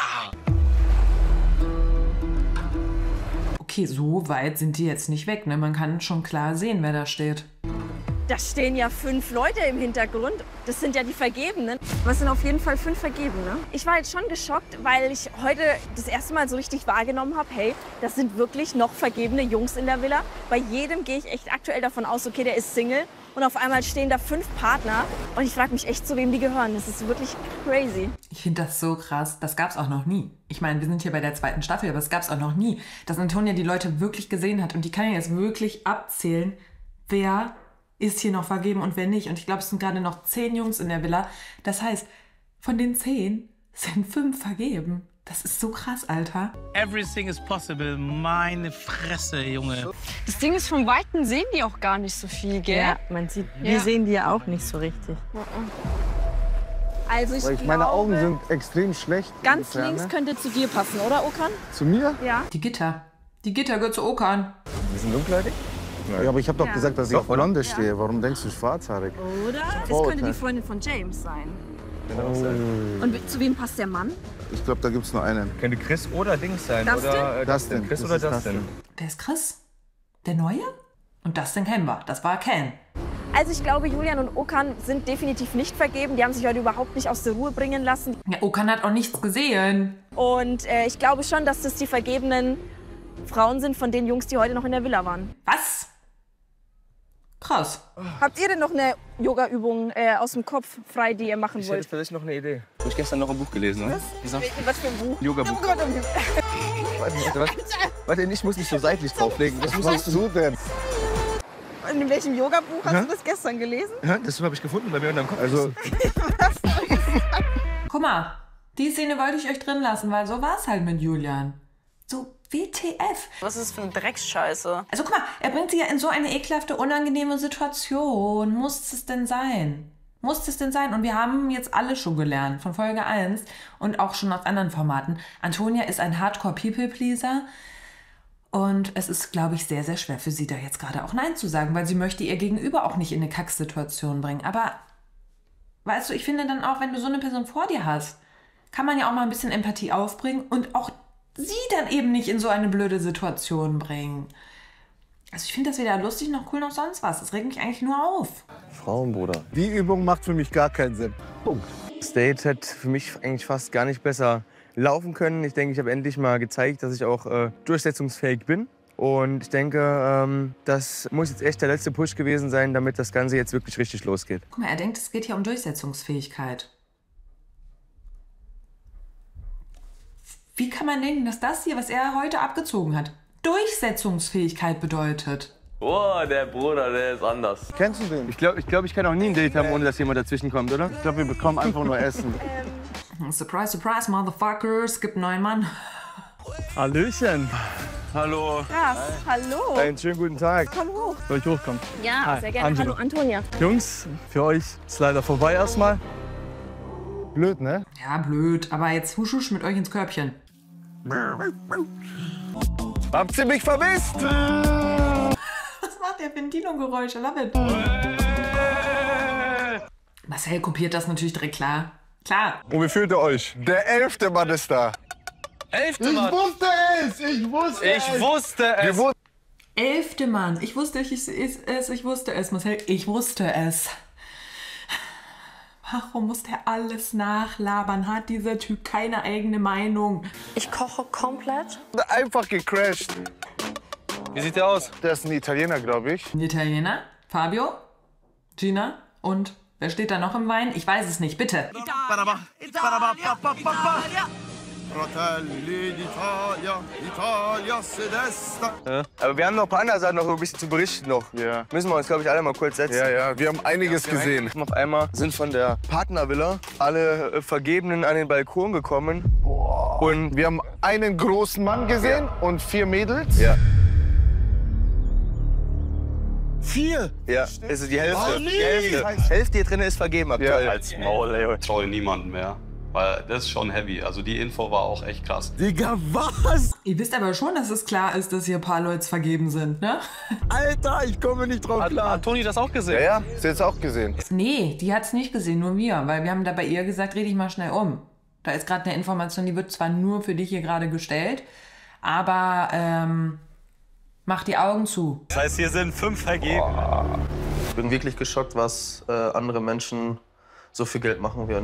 Okay, so weit sind die jetzt nicht weg, ne? Man kann schon klar sehen, wer da steht. Da stehen ja 5 Leute im Hintergrund. Das sind ja die Vergebenen. Aber es sind auf jeden Fall 5 Vergebene. Ich war jetzt schon geschockt, weil ich heute das erste Mal so richtig wahrgenommen habe, hey, das sind wirklich noch vergebene Jungs in der Villa. Bei jedem gehe ich echt aktuell davon aus, okay, der ist Single. Und auf einmal stehen da 5 Partner. Und ich frage mich echt, zu wem die gehören. Das ist wirklich crazy. Ich finde das so krass. Das gab's auch noch nie. Ich meine, wir sind hier bei der 2. Staffel, aber es gab's auch noch nie, dass Antonia die Leute wirklich gesehen hat. Und die kann ja jetzt wirklich abzählen, wer ist hier noch vergeben und wer nicht. Und ich glaube, es sind gerade noch 10 Jungs in der Villa. Das heißt, von den 10 sind 5 vergeben. Das ist so krass, Alter. Everything is possible. Meine Fresse, Junge. Das Ding ist, von Weitem sehen die auch gar nicht so viel, gell? Ja, man sieht, wir sehen die ja auch nicht so richtig. Also Meine Augen sind extrem schlecht. Ganz links könnte zu dir passen, oder Okan? Zu mir? Ja. Die Gitter gehört zu Okan. Wir sind dunkelhäutig? Ja, aber ich habe doch gesagt, dass ich auf Blonde stehe. Warum denkst du schwarzhaarig? Oder? Das könnte die Freundin von James sein. Und zu wem passt der Mann? Ich glaube, da gibt es nur einen. Könnte Chris oder Dings sein. Dustin? Oder Dustin. Chris Das oder ist Dustin. Wer ist Chris? Der Neue? Und Dustin kennen wir. Das war Ken. Also ich glaube, Julian und Okan sind definitiv nicht vergeben. Die haben sich heute überhaupt nicht aus der Ruhe bringen lassen. Ja, Okan hat auch nichts gesehen. Und ich glaube schon, dass das die vergebenen Frauen sind von den Jungs, die heute noch in der Villa waren. Was? Krass. Habt ihr denn noch eine Yoga-Übung aus dem Kopf frei, die ihr machen Ich wollt? hätte vielleicht noch eine Idee. Habe ich gestern noch ein Buch gelesen, ne? Was für ein Buch? Yoga-Buch. Oh Gott, oh Gott. Warte, ich muss nicht so seitlich drauflegen. Was machst du denn? In welchem Yoga-Buch hast du das gestern gelesen? Ja, das habe ich gefunden bei mir unterm Kopf. Also, Guck mal, die Szene wollte ich euch drin lassen, weil so war es halt mit Julian. So WTF. Was ist das für eine Drecksscheiße? Also guck mal, er bringt sie ja in so eine ekelhafte, unangenehme Situation. Muss es denn sein? Muss es denn sein? Und wir haben jetzt alle schon gelernt, von Folge 1 und auch schon aus anderen Formaten. Antonia ist ein Hardcore-People-Pleaser. Und es ist, glaube ich, sehr, sehr schwer für sie, da jetzt gerade auch Nein zu sagen, weil sie möchte ihr Gegenüber auch nicht in eine Kacksituation bringen. Aber, weißt du, ich finde dann auch, wenn du so eine Person vor dir hast, kann man ja auch mal ein bisschen Empathie aufbringen und auch sie dann eben nicht in so eine blöde Situation bringen. Also ich finde das weder lustig noch cool noch sonst was. Das regt mich eigentlich nur auf. Frauenbruder. die Übung macht für mich gar keinen Sinn. Punkt. Das Date hätte für mich eigentlich fast gar nicht besser laufen können. Ich denke, ich habe endlich mal gezeigt, dass ich auch durchsetzungsfähig bin. Und ich denke, das muss jetzt echt der letzte Push gewesen sein, damit das Ganze jetzt wirklich richtig losgeht. Guck mal, er denkt, es geht hier um Durchsetzungsfähigkeit. Wie kann man denken, dass das hier, was er heute abgezogen hat, Durchsetzungsfähigkeit bedeutet? Oh, der Bruder, der ist anders. Kennst du den? Ich glaube, ich kann auch nie ein Date haben, ohne dass jemand dazwischen kommt, oder? Ich glaube, wir bekommen einfach nur Essen. Surprise, surprise, Motherfuckers, gibt einen neuen Mann. Hallöchen. Hallo. Krass, hallo. Einen schönen guten Tag. Komm hoch. Soll ich hochkommen? Ja, Hi, sehr gerne. Angelo. Hallo, Antonia. Jungs, für euch ist leider vorbei erstmal. Blöd, ne? Ja, blöd, aber jetzt husch husch mit euch ins Körbchen. Habt ihr mich vermisst? Was macht der für ein Dino-Geräusch? I love it. Marcel kopiert das natürlich direkt klar. Klar. Und wie fühlt ihr euch? Der 11. Mann ist da. 11. Ich Mann. wusste es! Ich wusste es! Ich wusste es. 11. Mann. Ich wusste es, Marcel. Ich wusste es. Warum muss der alles nachlabern? Hat dieser Typ keine eigene Meinung? Ich koche komplett. Einfach gecrashed. Wie sieht der aus? Der ist ein Italiener, glaube ich. Ein Italiener? Fabio? Gina? Und wer steht da noch im Wein? Ich weiß es nicht. Bitte. Fratelli d'Italia, Italia sedesta. Ja. Aber wir haben noch ein paar andere Sachen noch so ein bisschen zu berichten noch. Ja. Müssen wir uns, glaube ich, alle mal kurz setzen. Ja, wir haben einiges gesehen. Auf einmal sind von der Partnervilla alle Vergebenen an den Balkon gekommen. Und wir haben einen großen Mann gesehen und 4 Mädels. Ja. 4? Ja, es ist die Hälfte. Oh, nee. Die Hälfte hier drin ist vergeben aktuell. Ja, als Maul, ey. Ich traue niemanden mehr. Weil das ist schon heavy. Also die Info war auch echt krass. Digga, was? Ihr wisst aber schon, dass es klar ist, dass hier ein paar Leute vergeben sind, ne? Alter, ich komme nicht drauf klar. Hat Toni das auch gesehen? Ja, ja, sie hat es auch gesehen. Nee, die hat es nicht gesehen, nur wir. Weil wir haben da bei ihr gesagt, dreh dich mal schnell um. Da ist gerade eine Information, die wird zwar nur für dich hier gerade gestellt, aber mach die Augen zu. Das heißt, hier sind 5 vergeben. Ich bin wirklich geschockt, was andere Menschen so viel Geld machen werden.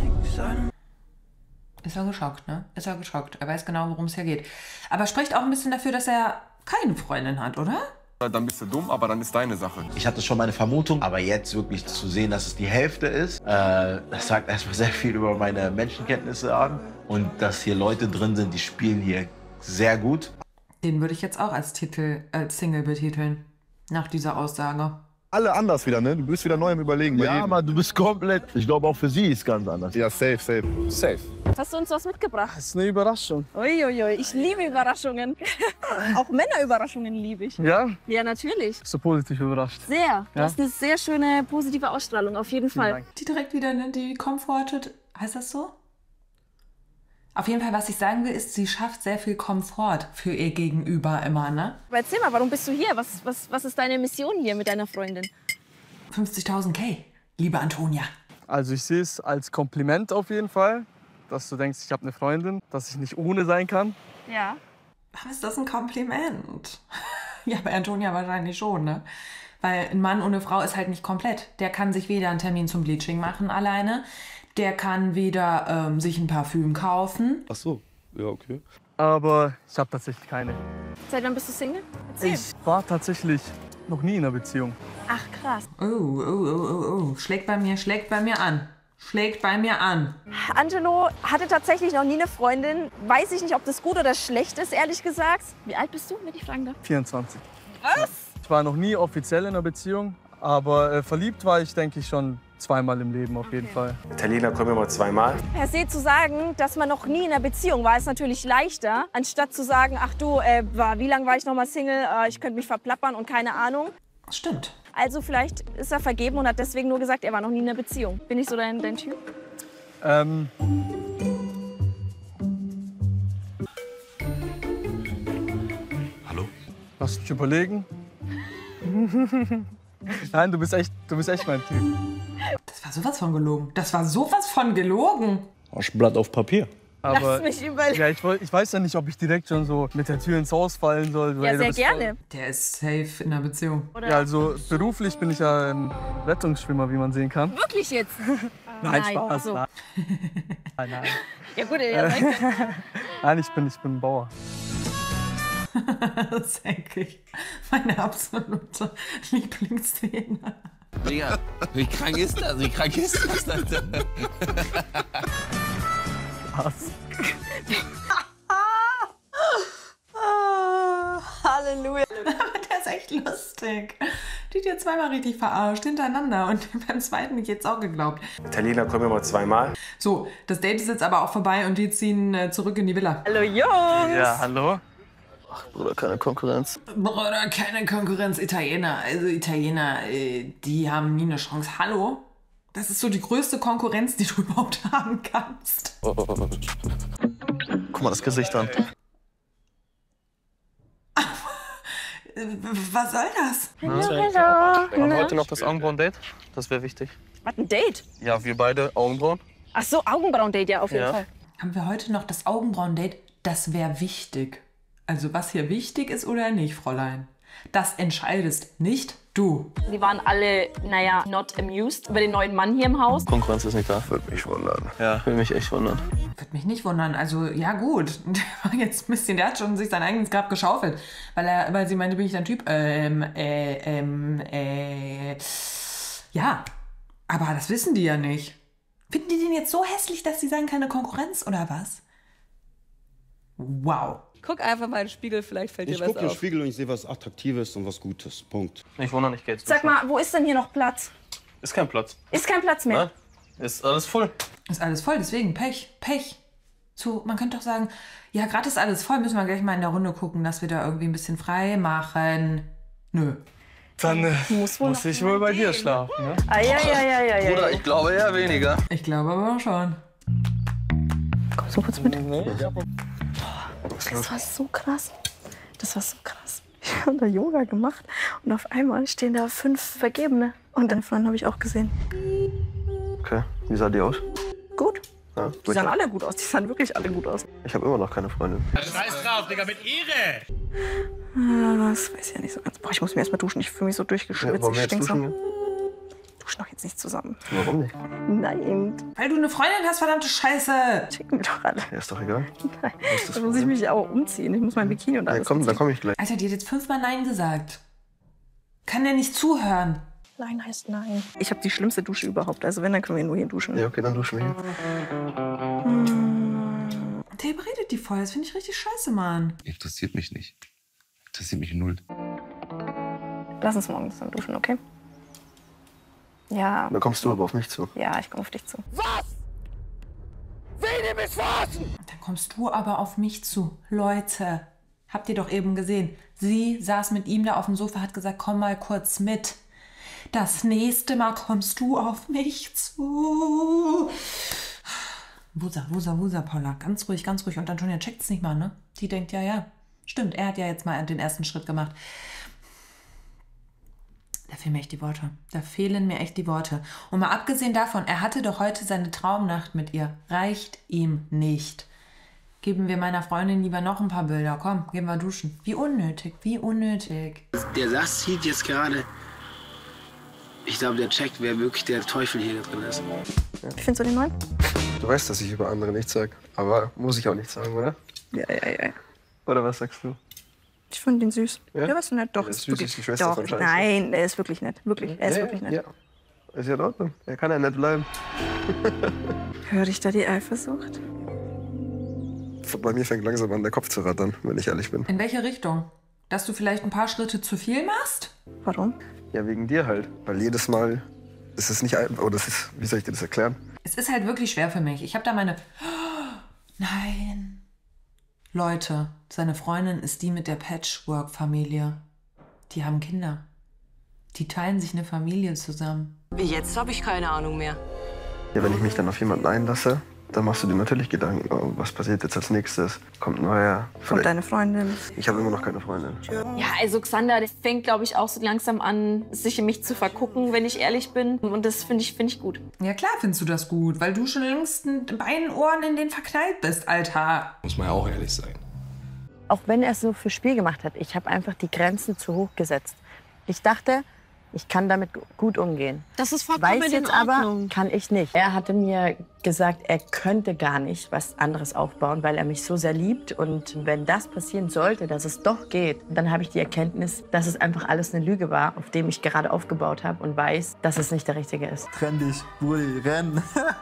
Ist er geschockt, ne? Ist er geschockt. Er weiß genau, worum es hier geht. Aber spricht auch ein bisschen dafür, dass er keine Freundin hat, oder? Dann bist du dumm, aber dann ist deine Sache. Ich hatte schon meine Vermutung, aber jetzt wirklich zu sehen, dass es die Hälfte ist, das sagt erstmal sehr viel über meine Menschenkenntnisse an. Und dass hier Leute drin sind, die spielen hier sehr gut. Den würde ich jetzt auch als Single betiteln. Nach dieser Aussage. Alle anders wieder, ne? Du bist wieder neu im Überlegen. Ja, aber du bist komplett. Ich glaube, auch für sie ist ganz anders. Ja, safe, safe. Safe. Hast du uns was mitgebracht? Das ist eine Überraschung. Uiuiui, ich liebe Überraschungen. Auch Männerüberraschungen liebe ich. Ja? Ja, natürlich. So positiv überrascht. Sehr. Du Ja? hast eine sehr schöne, positive Ausstrahlung, auf jeden Fall. Die direkt wieder, ne? Die comfortet. Heißt das so? Auf jeden Fall, was ich sagen will, ist, sie schafft sehr viel Komfort für ihr Gegenüber immer, ne? Aber erzähl mal, warum bist du hier? Was ist deine Mission hier mit deiner Freundin? 50.000 K, liebe Antonia. Also ich sehe es als Kompliment auf jeden Fall, dass du denkst, ich habe eine Freundin, dass ich nicht ohne sein kann. Ja. Aber ist das ein Kompliment? Ja, bei Antonia wahrscheinlich schon, ne? Weil ein Mann ohne Frau ist halt nicht komplett. Der kann sich weder einen Termin zum Bleaching machen alleine, der kann weder sich ein Parfüm kaufen. Ach so, ja, okay. Aber ich habe tatsächlich keine. Seit wann bist du Single? Erzähl. Ich war tatsächlich noch nie in einer Beziehung. Ach, krass. Oh. Schlägt bei mir an. Schlägt bei mir an. Angelo hatte tatsächlich noch nie eine Freundin. Weiß ich nicht, ob das gut oder schlecht ist, ehrlich gesagt. Wie alt bist du, wenn ich fragen darf? 24. Was? Ich war noch nie offiziell in einer Beziehung, aber verliebt war ich, denke ich, schon zweimal im Leben auf jeden Fall. Italiener kommen wir mal zweimal. Per se zu sagen, dass man noch nie in einer Beziehung war, ist natürlich leichter, anstatt zu sagen, ach du, wie lange war ich noch mal Single, ich könnte mich verplappern und keine Ahnung. Stimmt. Also vielleicht ist er vergeben und hat deswegen nur gesagt, er war noch nie in einer Beziehung. Bin ich so dein Typ? Hallo? Lass mich überlegen. Nein, du bist echt mein Typ. Das war sowas von gelogen. Das war sowas von gelogen. Hast ein Blatt auf Papier. Aber Lass mich überlegen. ja, ich weiß ja nicht, ob ich direkt schon so mit der Tür ins Haus fallen soll. Ja, sehr gerne. Der ist safe in einer Beziehung. Oder? Ja, also beruflich bin ich ja ein Rettungsschwimmer, wie man sehen kann. Wirklich jetzt? Nein, Spaß. So. Nein. Ja gut, ja, Nein, ich bin Bauer. Das ist eigentlich meine absolute Lieblingsszene. Digga, wie krank ist das? Wie krank ist das? Was? Halleluja. Der ist echt lustig. Die hat ja zweimal richtig verarscht hintereinander und beim zweiten ich jetzt auch geglaubt. Italiener kommen wir mal zweimal. So, das Date ist jetzt aber auch vorbei und die ziehen zurück in die Villa. Hallo Jungs. Ja, hallo? Ach, Bruder, keine Konkurrenz. Bruder, keine Konkurrenz, Italiener. Also Italiener, die haben nie eine Chance. Hallo? Das ist so die größte Konkurrenz, die du überhaupt haben kannst. Guck mal das Gesicht an. Was soll das? Wir haben heute noch das Augenbrauen-Date. Das wäre wichtig. Was, ein Date? Ja, wir beide Augenbrauen. Ach so, Augenbrauen-Date, ja, auf jeden Fall. Haben wir heute noch das Augenbrauen-Date? Das wäre wichtig. Also was hier wichtig ist oder nicht, Fräulein. Das entscheidest nicht du. Die waren alle, naja, not amused über den neuen Mann hier im Haus. Konkurrenz ist nicht da. Würde mich wundern. Ja, würde mich echt wundern. Würde mich nicht wundern. Also, ja gut. Der war jetzt ein bisschen, der hat schon sich sein eigenes Grab geschaufelt. Weil sie meinte, bin ich dein Typ? Ja. Aber das wissen die ja nicht. Finden die den jetzt so hässlich, dass sie sagen, keine Konkurrenz oder was? Wow. Guck einfach mal in den Spiegel, vielleicht fällt dir Ich was gucke in den auf. Spiegel und ich sehe was Attraktives und was Gutes. Punkt. Ich wundere nicht, geht's. Sag mal, wo ist denn hier noch Platz? Ist kein Platz. Ist kein Platz mehr. Nein, ist alles voll. Ist alles voll, deswegen Pech. So, man könnte doch sagen, ja, gerade ist alles voll, müssen wir gleich mal in der Runde gucken, dass wir da irgendwie ein bisschen frei machen. Nö. Dann muss ich wohl bei dir schlafen, ne? Ja. Bruder, ich glaube eher weniger. Ich glaube aber schon. Kommst du kurz mit? Was Das war so krass. Ich habe da Yoga gemacht und auf einmal stehen da 5 Vergebene. Und dann vorhin habe ich auch gesehen. Okay, wie sah die aus? Gut. Ja, Die sahen alle gut aus. Die sahen wirklich alle gut aus. Ich habe immer noch keine Freundin. Scheiß drauf, Digga, mit Ehre! Das weiß ich ja nicht so ganz. Boah, ich muss mir erst mal duschen. Ich fühle mich so durchgeschwitzt. Ja, wollen wir Ich jetzt stink so. duschen? Duschen doch jetzt nicht zusammen. Warum nicht? Nein. Weil du eine Freundin hast, verdammte Scheiße. Schicken wir doch alle. Ja, ist doch egal. Nein. Da muss ich mich auch umziehen. Ich muss mein Bikini und Ja, alles komm, dann anziehen. komme ich gleich. Alter, die hat jetzt 5-mal Nein gesagt. Kann der nicht zuhören? Nein heißt nein. Ich habe die schlimmste Dusche überhaupt. Also wenn, dann können wir nur hier duschen. Ja, okay, dann duschen wir hier. Der überredet die voll. Das finde ich richtig scheiße, Mann. Interessiert mich nicht. Interessiert mich null. Lass uns morgen zusammen duschen, okay? Ja. Dann kommst du aber auf mich zu. Ja, ich komme auf dich zu. Was? Wen ihr mich verarschen? Dann kommst du aber auf mich zu. Leute, habt ihr doch eben gesehen. Sie saß mit ihm da auf dem Sofa, hat gesagt, komm mal kurz mit. Das nächste Mal kommst du auf mich zu. Wusa, Paula. Ganz ruhig, ganz ruhig. Und Antonia checkt es nicht mal, ne? Die denkt, ja. Stimmt, er hat ja jetzt mal den ersten Schritt gemacht. Da fehlen mir echt die Worte. Und mal abgesehen davon, er hatte doch heute seine Traumnacht mit ihr. Reicht ihm nicht. Geben wir meiner Freundin lieber noch ein paar Bilder. Komm, gehen wir duschen. Wie unnötig. Der Sass sieht jetzt gerade. Ich glaube, der checkt, wer wirklich der Teufel hier drin ist. Wie findest du den neuen? Du weißt, dass ich über andere nichts sag. Aber muss ich auch nicht sagen, oder? Ja. Oder was sagst du? Ich finde den süß. Ja? Ja, was du nett. Doch, Ja, ist süß wirklich. ist die Schwester Doch, von Scheiße. nein, er ist wirklich nett. Wirklich, er ist wirklich nett. Ja. Ist ja in Ordnung. Er kann ja nett bleiben. Hör ich da die Eifersucht? Bei mir fängt langsam an, der Kopf zu rattern, wenn ich ehrlich bin. In welche Richtung? Dass du vielleicht ein paar Schritte zu viel machst? Warum? Ja, wegen dir halt. Weil jedes Mal ist es nicht einfach. Oder wie soll ich dir das erklären? Es ist halt wirklich schwer für mich. Ich habe da meine... Nein. Leute, seine Freundin ist die mit der Patchwork-Familie. Die haben Kinder. Die teilen sich eine Familie zusammen. Jetzt habe ich keine Ahnung mehr. Ja, wenn ich mich dann auf jemanden einlasse, dann machst du dir natürlich Gedanken, oh, was passiert jetzt als nächstes? Kommt ein neuer. Kommt deine Freundin? Ich habe immer noch keine Freundin. Ja, also Xander, der fängt, glaube ich, auch so langsam an, sich in mich zu vergucken, wenn ich ehrlich bin. Und das finde ich gut. Ja klar findest du das gut, weil du schon längst mit beiden Ohren in den verknallt bist, Alter. Muss man ja auch ehrlich sein. Auch wenn er es so für Spiel gemacht hat, ich habe einfach die Grenzen zu hoch gesetzt. Ich dachte, ich kann damit gut umgehen. Das ist vollkommen Weiß in jetzt aber, Ordnung. kann ich nicht. Er hatte mir gesagt, er könnte gar nicht was anderes aufbauen, weil er mich so sehr liebt. Und wenn das passieren sollte, dass es doch geht, dann habe ich die Erkenntnis, dass es einfach alles eine Lüge war, auf dem ich gerade aufgebaut habe und weiß, dass es nicht der Richtige ist. Trenn dich, Brudi, renn.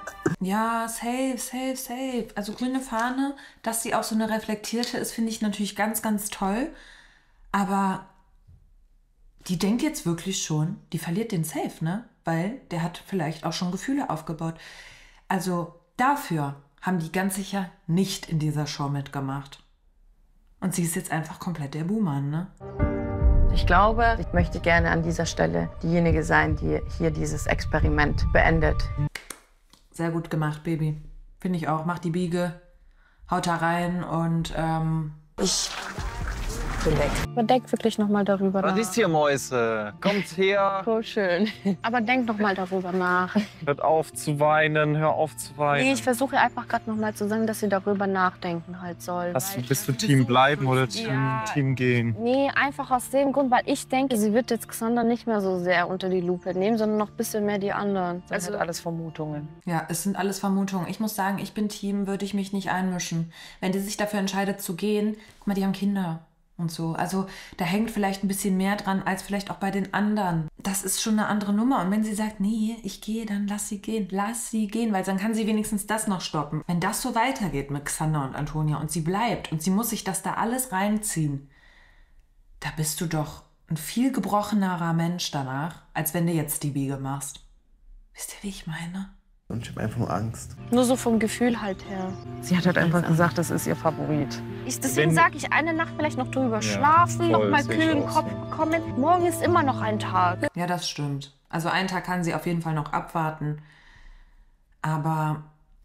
Ja, safe. Also grüne Fahne, dass sie auch so eine reflektierte ist, finde ich natürlich ganz, ganz toll. Aber die denkt jetzt wirklich schon, die verliert den Safe, ne? Weil der hat vielleicht auch schon Gefühle aufgebaut. Also dafür haben die ganz sicher nicht in dieser Show mitgemacht. Und sie ist jetzt einfach komplett der Buhmann, ne? Ich glaube, ich möchte gerne an dieser Stelle diejenige sein, die hier dieses Experiment beendet. Sehr gut gemacht, Baby. Finde ich auch. Mach die Biege, haut da rein und ich bin weg. Aber denk wirklich noch mal darüber nach. Was ist hier, Mäuse? Kommt her. So schön. Aber denk noch mal darüber nach. Hört auf zu weinen, hör auf zu weinen. Nee, ich versuche einfach gerade noch mal zu sagen, dass sie darüber nachdenken halt soll. Bist du Team bleiben oder Team gehen? Nee, einfach aus dem Grund, weil ich denke, sie wird jetzt Xander nicht mehr so sehr unter die Lupe nehmen, sondern noch ein bisschen mehr die anderen. Das sind alles Vermutungen. Ja, es sind alles Vermutungen. Ich muss sagen, ich bin Team, würde ich mich nicht einmischen. Wenn die sich dafür entscheidet zu gehen, guck mal, die haben Kinder und so. Also da hängt vielleicht ein bisschen mehr dran, als vielleicht auch bei den anderen. Das ist schon eine andere Nummer. Und wenn sie sagt, nee, ich gehe, dann lass sie gehen, weil dann kann sie wenigstens das noch stoppen. Wenn das so weitergeht mit Xander und Antonia und sie bleibt und sie muss sich das da alles reinziehen, da bist du doch ein viel gebrochenerer Mensch danach, als wenn du jetzt die Biege machst. Wisst ihr, wie ich meine? Und ich habe einfach nur Angst. Nur so vom Gefühl halt her. Sie hat halt einfach gesagt, das ist ihr Favorit. Deswegen sage ich, eine Nacht vielleicht noch drüber schlafen, noch mal kühlen Kopf bekommen. Morgen ist immer noch ein Tag. Ja, das stimmt. Also einen Tag kann sie auf jeden Fall noch abwarten. Aber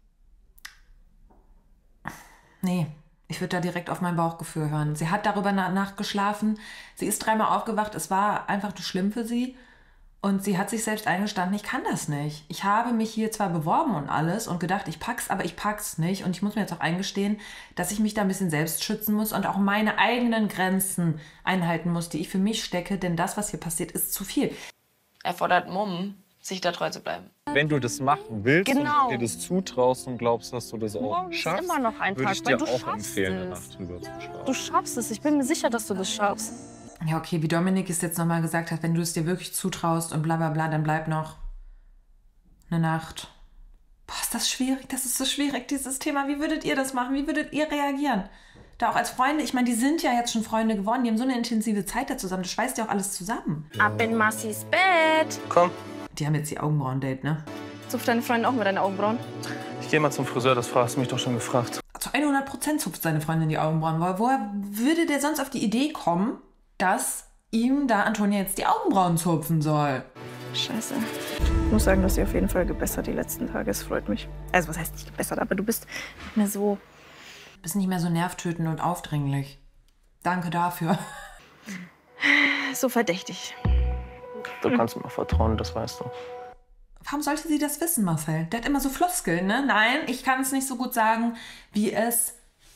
nee, ich würde da direkt auf mein Bauchgefühl hören. Sie hat darüber Nacht geschlafen. Sie ist 3-mal aufgewacht. Es war einfach nur schlimm für sie. Und sie hat sich selbst eingestanden, ich kann das nicht. Ich habe mich hier zwar beworben und alles und gedacht, ich pack's, aber ich pack's nicht. Und ich muss mir jetzt auch eingestehen, dass ich mich da ein bisschen selbst schützen muss und auch meine eigenen Grenzen einhalten muss, die ich für mich stecke. Denn das, was hier passiert, ist zu viel. Er fordert Mumm, sich da treu zu bleiben. Wenn du das machen willst Genau. und dir das zutraust und glaubst, dass du das auch Morgen ist schaffst, immer noch ein würde Tag, ich weil dir du auch schaffst empfehlen, eine es. Nacht drüber zu schlafen. Du schaffst es. Ich bin mir sicher, dass du das schaffst. Ja, okay, wie Dominik es jetzt nochmal gesagt hat, wenn du es dir wirklich zutraust und bla bla bla, dann bleib noch eine Nacht. Boah, ist das schwierig, das ist so schwierig, dieses Thema. Wie würdet ihr das machen? Wie würdet ihr reagieren? Da auch als Freunde, ich meine, die sind ja jetzt schon Freunde geworden, die haben so eine intensive Zeit da zusammen, das schweißt ja auch alles zusammen. Ab in Massis Bett. Komm, Die haben jetzt die Augenbrauen-Date, ne? Zupft deine Freundin auch mit deinen Augenbrauen? ich gehe mal zum Friseur, das hast du mich doch schon gefragt. Zu 100% zupft seine Freundin die Augenbrauen. Woher würde der sonst auf die Idee kommen, dass ihm da Antonia jetzt die Augenbrauen zupfen soll? Scheiße. Ich muss sagen, du hast dich auf jeden Fall gebessert die letzten Tage. Es freut mich. Also was heißt nicht gebessert, aber du bist nicht mehr so... Bist nicht mehr so nervtötend und aufdringlich. Danke dafür. So verdächtig. Du kannst mir vertrauen, das weißt du. Warum sollte sie das wissen, Marcel? Der hat immer so Floskeln, ne? Nein, ich kann es nicht so gut sagen, wie es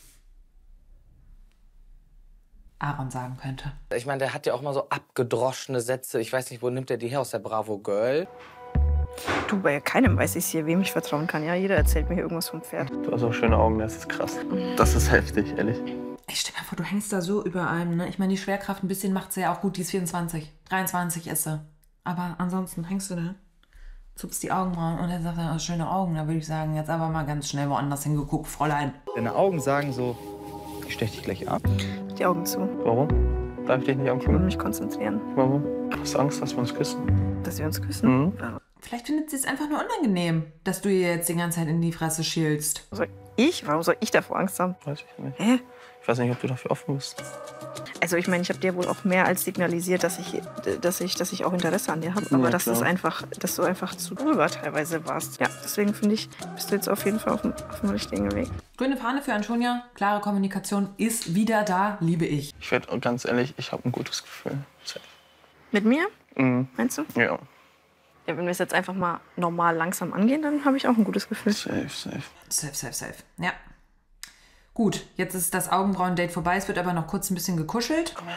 Aaron sagen könnte. Ich meine, der hat ja auch mal so abgedroschene Sätze. Ich weiß nicht, wo nimmt er die her? Aus der Bravo Girl? Du, bei keinem weiß ich hier, wem ich vertrauen kann. Ja, jeder erzählt mir hier irgendwas vom Pferd. Du hast auch schöne Augen, das ist krass. Das ist heftig, ehrlich. Ich stell mir vor, du hängst da so über einem, ne? Ich meine, die Schwerkraft ein bisschen macht sie ja auch gut. Die ist 24, 23 ist sie. Aber ansonsten hängst du da, zupfst die Augenbrauen und dann sagt er, oh, schöne Augen. Da würde ich sagen, jetzt aber mal ganz schnell woanders hingeguckt, Fräulein. Deine Augen sagen so, ich stech dich gleich ab. Die Augen zu. Warum? Darf ich dich nicht Ich will angucken? mich konzentrieren. Warum? Hast du Angst, dass wir uns küssen? Dass wir uns küssen? Mhm. Vielleicht findet sie es einfach nur unangenehm, dass du ihr jetzt die ganze Zeit in die Fresse schielst. Warum soll ich davor Angst haben? Weiß ich nicht. Hä? Ich weiß nicht, ob du dafür offen bist. Also ich meine, ich habe dir wohl auch mehr als signalisiert, dass ich auch Interesse an dir habe. Aber Ja, dass klar. dass du einfach zu drüber teilweise warst. Ja, deswegen finde ich, bist du jetzt auf jeden Fall auf dem richtigen Weg. Grüne Fahne für Antonia, klare Kommunikation ist wieder da, liebe ich. Ich werde ganz ehrlich, ich habe ein gutes Gefühl. Safe. Mit mir? Mhm. Meinst du? Ja. Ja, wenn wir es jetzt einfach mal normal langsam angehen, dann habe ich auch ein gutes Gefühl. Safe. Safe. Ja. Gut, jetzt ist das Augenbrauen-Date vorbei. Es wird aber noch kurz ein bisschen gekuschelt. Komm her.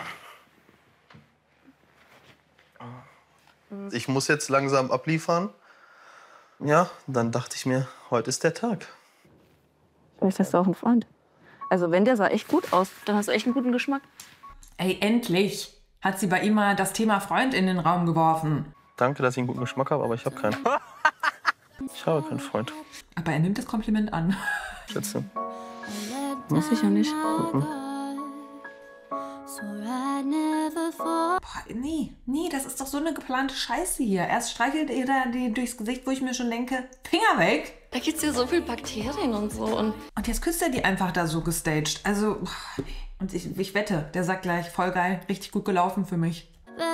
Ich muss jetzt langsam abliefern. Ja, dann dachte ich mir, heute ist der Tag. Vielleicht hast du auch einen Freund. Also wenn der sah echt gut aus, dann hast du echt einen guten Geschmack. Ey, endlich hat sie bei ihm mal das Thema Freund in den Raum geworfen. Danke, dass ich einen guten Geschmack habe, aber ich habe keinen. Ich habe keinen Freund. Aber er nimmt das Kompliment an. Schätze. Muss ich ja nicht. Boah, nee, das ist doch so eine geplante Scheiße hier. Erst streichelt ihr da die durchs Gesicht, wo ich mir schon denke, Finger weg. Da gibt's ja so viel Bakterien und so. Und jetzt küsst er die einfach da so gestaged. Also, boah, nee. Und ich wette, der sagt gleich, voll geil, richtig gut gelaufen für mich.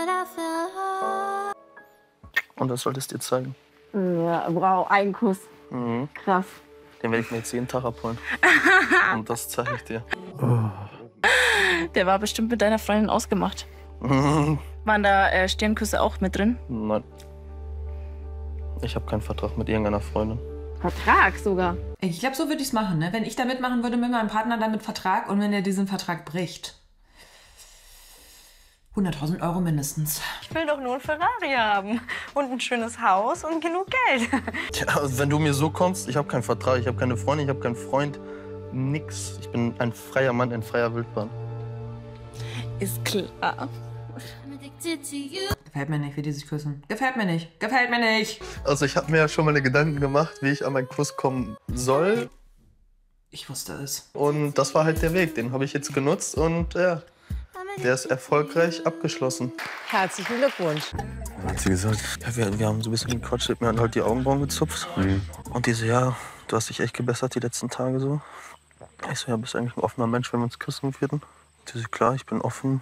Und das solltest du dir zeigen. Ja, wow, ein Kuss. Mhm. Krass. Den werde ich mir jetzt jeden Tag abholen. Und das zeige ich dir. Der war bestimmt mit deiner Freundin ausgemacht. Waren da Stirnküsse auch mit drin? Nein. Ich habe keinen Vertrag mit irgendeiner Freundin. Vertrag sogar? Ich glaube, so würde ich es machen, ne? Wenn ich da mitmachen würde mit meinem Partner dann mit Vertrag und wenn er diesen Vertrag bricht. 100.000 Euro mindestens. ich will doch nur ein Ferrari haben und ein schönes Haus und genug Geld. Tja, also wenn du mir so kommst, ich habe keinen Vertrag, ich habe keine Freundin, ich habe keinen Freund, nix. Ich bin ein freier Mann in freier Wildbahn. Ist klar. Gefällt mir nicht, wie die sich küssen. Gefällt mir nicht. Gefällt mir nicht. Also ich habe mir ja schon meine Gedanken gemacht, wie ich an meinen Kuss kommen soll. Ich wusste es. Und das war halt der Weg, den habe ich jetzt genutzt und ja. Der ist erfolgreich abgeschlossen. Herzlichen Glückwunsch. Was hat sie gesagt? Ja, wir haben so ein bisschen gequatscht, mir haben halt die Augenbrauen gezupft. Und die so, ja, du hast dich echt gebessert die letzten Tage so. Ich so, ja, bist du eigentlich ein offener Mensch, wenn wir uns küssen würden? Die so, klar, ich bin offen.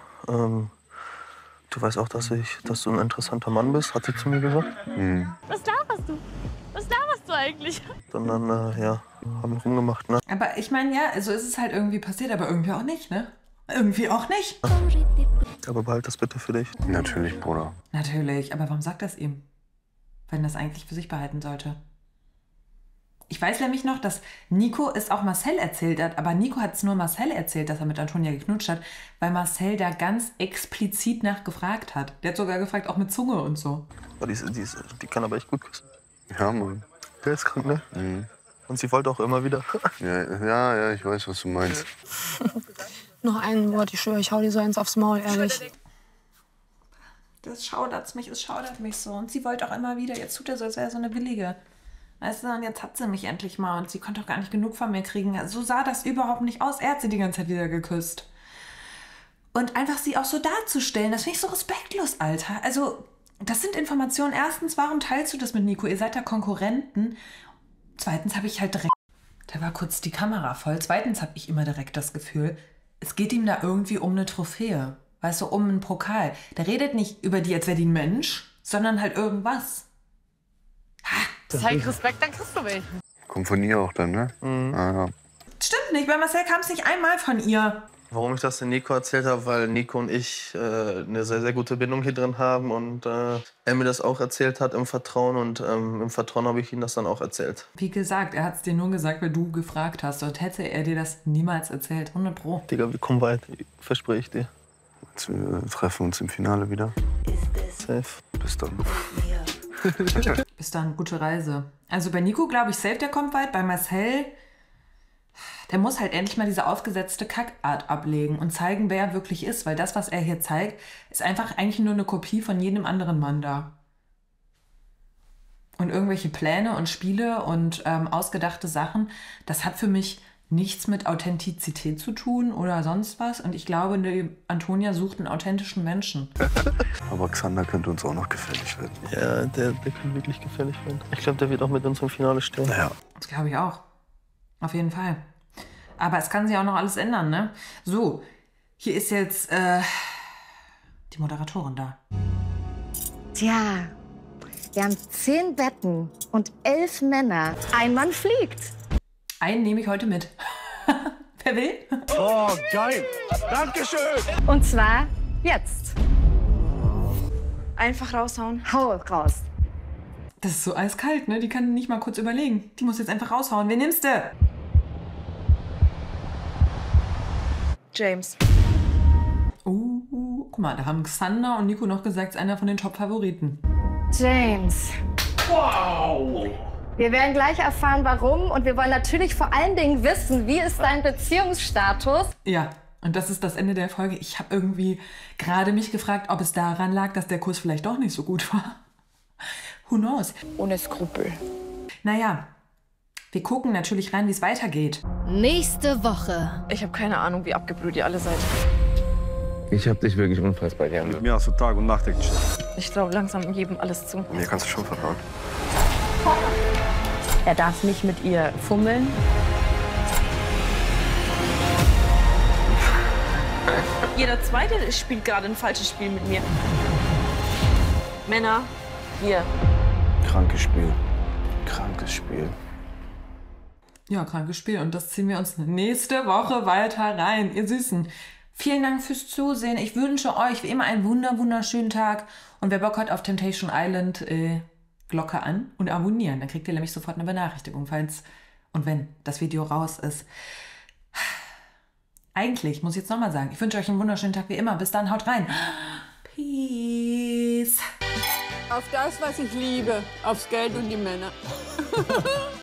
Du weißt auch, dass du ein interessanter Mann bist, hat sie zu mir gesagt. Was laberst du? Was laberst du eigentlich? Und dann, ja, haben wir rumgemacht, ne? Aber ich meine, ja, so ist es halt irgendwie passiert, aber irgendwie auch nicht, ne? Irgendwie auch nicht. Aber behalt das bitte für dich. Natürlich, Bruder. Natürlich, aber warum sagt das ihm? Wenn das eigentlich für sich behalten sollte. Ich weiß nämlich noch, dass Nico es auch Marcel erzählt hat, aber Nico hat es nur Marcel erzählt, dass er mit Antonia geknutscht hat, weil Marcel da ganz explizit nachgefragt hat. Der hat sogar gefragt, auch mit Zunge und so. Die kann aber echt gut küssen. Ja, Mann. Der ist krank, ne? Und sie wollte auch immer wieder. Ja, ich weiß, was du meinst. Noch ein Wort, ich schwöre, ich hau dir so eins aufs Maul, ehrlich. Das schaudert mich, es schaudert mich so. Und sie wollte auch immer wieder, jetzt tut er so, als wäre er so eine Willige. Weißt du, und jetzt hat sie mich endlich mal und sie konnte auch gar nicht genug von mir kriegen. So sah das überhaupt nicht aus. Er hat sie die ganze Zeit wieder geküsst. Und einfach sie auch so darzustellen, das finde ich so respektlos, Alter. Also, das sind Informationen. Erstens, warum teilst du das mit Nico? Ihr seid ja Konkurrenten. Zweitens habe ich halt direkt... Da war kurz die Kamera voll. Zweitens habe ich immer direkt das Gefühl, es geht ihm da irgendwie um eine Trophäe. Weißt du, um einen Pokal. Der redet nicht über die, als wäre die ein Mensch, sondern halt irgendwas. Zeig Respekt, dann kriegst du welchen. Kommt von ihr auch dann, ne? Ja. Stimmt nicht, bei Marcel kam es nicht einmal von ihr. Warum ich das den Nico erzählt habe, weil Nico und ich eine sehr, sehr gute Bindung hier drin haben und er mir das auch erzählt hat im Vertrauen und im Vertrauen habe ich ihm das dann auch erzählt. Wie gesagt, er hat es dir nur gesagt, weil du gefragt hast. Sonst hätte er dir das niemals erzählt, 100 Pro. Digga, wir kommen weit, verspreche ich dir. Wir treffen uns im Finale wieder. Safe. Bis dann. Bis dann, gute Reise. Also bei Nico glaube ich safe, der kommt weit. Bei Marcel, der muss halt endlich mal diese aufgesetzte Kackart ablegen und zeigen, wer er wirklich ist. Weil das, was er hier zeigt, ist einfach eigentlich nur eine Kopie von jedem anderen Mann da. Und irgendwelche Pläne und Spiele und ausgedachte Sachen, das hat für mich nichts mit Authentizität zu tun oder sonst was. Und ich glaube, die Antonia sucht einen authentischen Menschen. Aber Xander könnte uns auch noch gefährlich werden. Ja, der kann wirklich gefährlich werden. Ich glaube, der wird auch mit uns im Finale stehen. Ja. Das glaube ich auch. Auf jeden Fall. Aber es kann sich auch noch alles ändern, ne? So, hier ist jetzt die Moderatorin da. Tja, wir haben 10 Betten und 11 Männer. Ein Mann fliegt. Einen nehme ich heute mit. Wer will? Oh, geil. Dankeschön. Und zwar jetzt. Einfach raushauen. Hau raus. Das ist so eiskalt, ne? Die kann nicht mal kurz überlegen. Die muss jetzt einfach raushauen. Wen nimmst du? James. Guck mal, da haben Xander und Nico noch gesagt, es ist einer von den Top-Favoriten. James. Wow. Wir werden gleich erfahren, warum. Und wir wollen natürlich vor allen Dingen wissen, wie ist dein Beziehungsstatus? Ja, und das ist das Ende der Folge. Ich habe irgendwie gerade mich gefragt, ob es daran lag, dass der Kurs vielleicht doch nicht so gut war. Who knows? Ohne Skrupel. Naja, wir gucken natürlich rein, wie es weitergeht. Nächste Woche. Ich habe keine Ahnung, wie abgebrüht ihr alle seid. Ich hab dich wirklich unfassbar gern. Mit mir hast du Tag und Nacht gechillt. Ich glaube langsam jedem alles zu. Mir kannst du schon vertrauen. Er darf nicht mit ihr fummeln. Jeder Zweite spielt gerade ein falsches Spiel mit mir. Männer, hier. Krankes Spiel. Krankes Spiel. Ja, krankes Spiel. Und das ziehen wir uns nächste Woche weiter rein. Ihr Süßen. Vielen Dank fürs Zusehen. Ich wünsche euch wie immer einen wunderschönen Tag. Und wer Bock hat auf Temptation Island, Glocke an und abonnieren. Dann kriegt ihr nämlich sofort eine Benachrichtigung, falls und wenn das Video raus ist. Eigentlich muss ich jetzt nochmal sagen, ich wünsche euch einen wunderschönen Tag wie immer. Bis dann, haut rein. Peace. Auf das, was ich liebe. Aufs Geld und die Männer.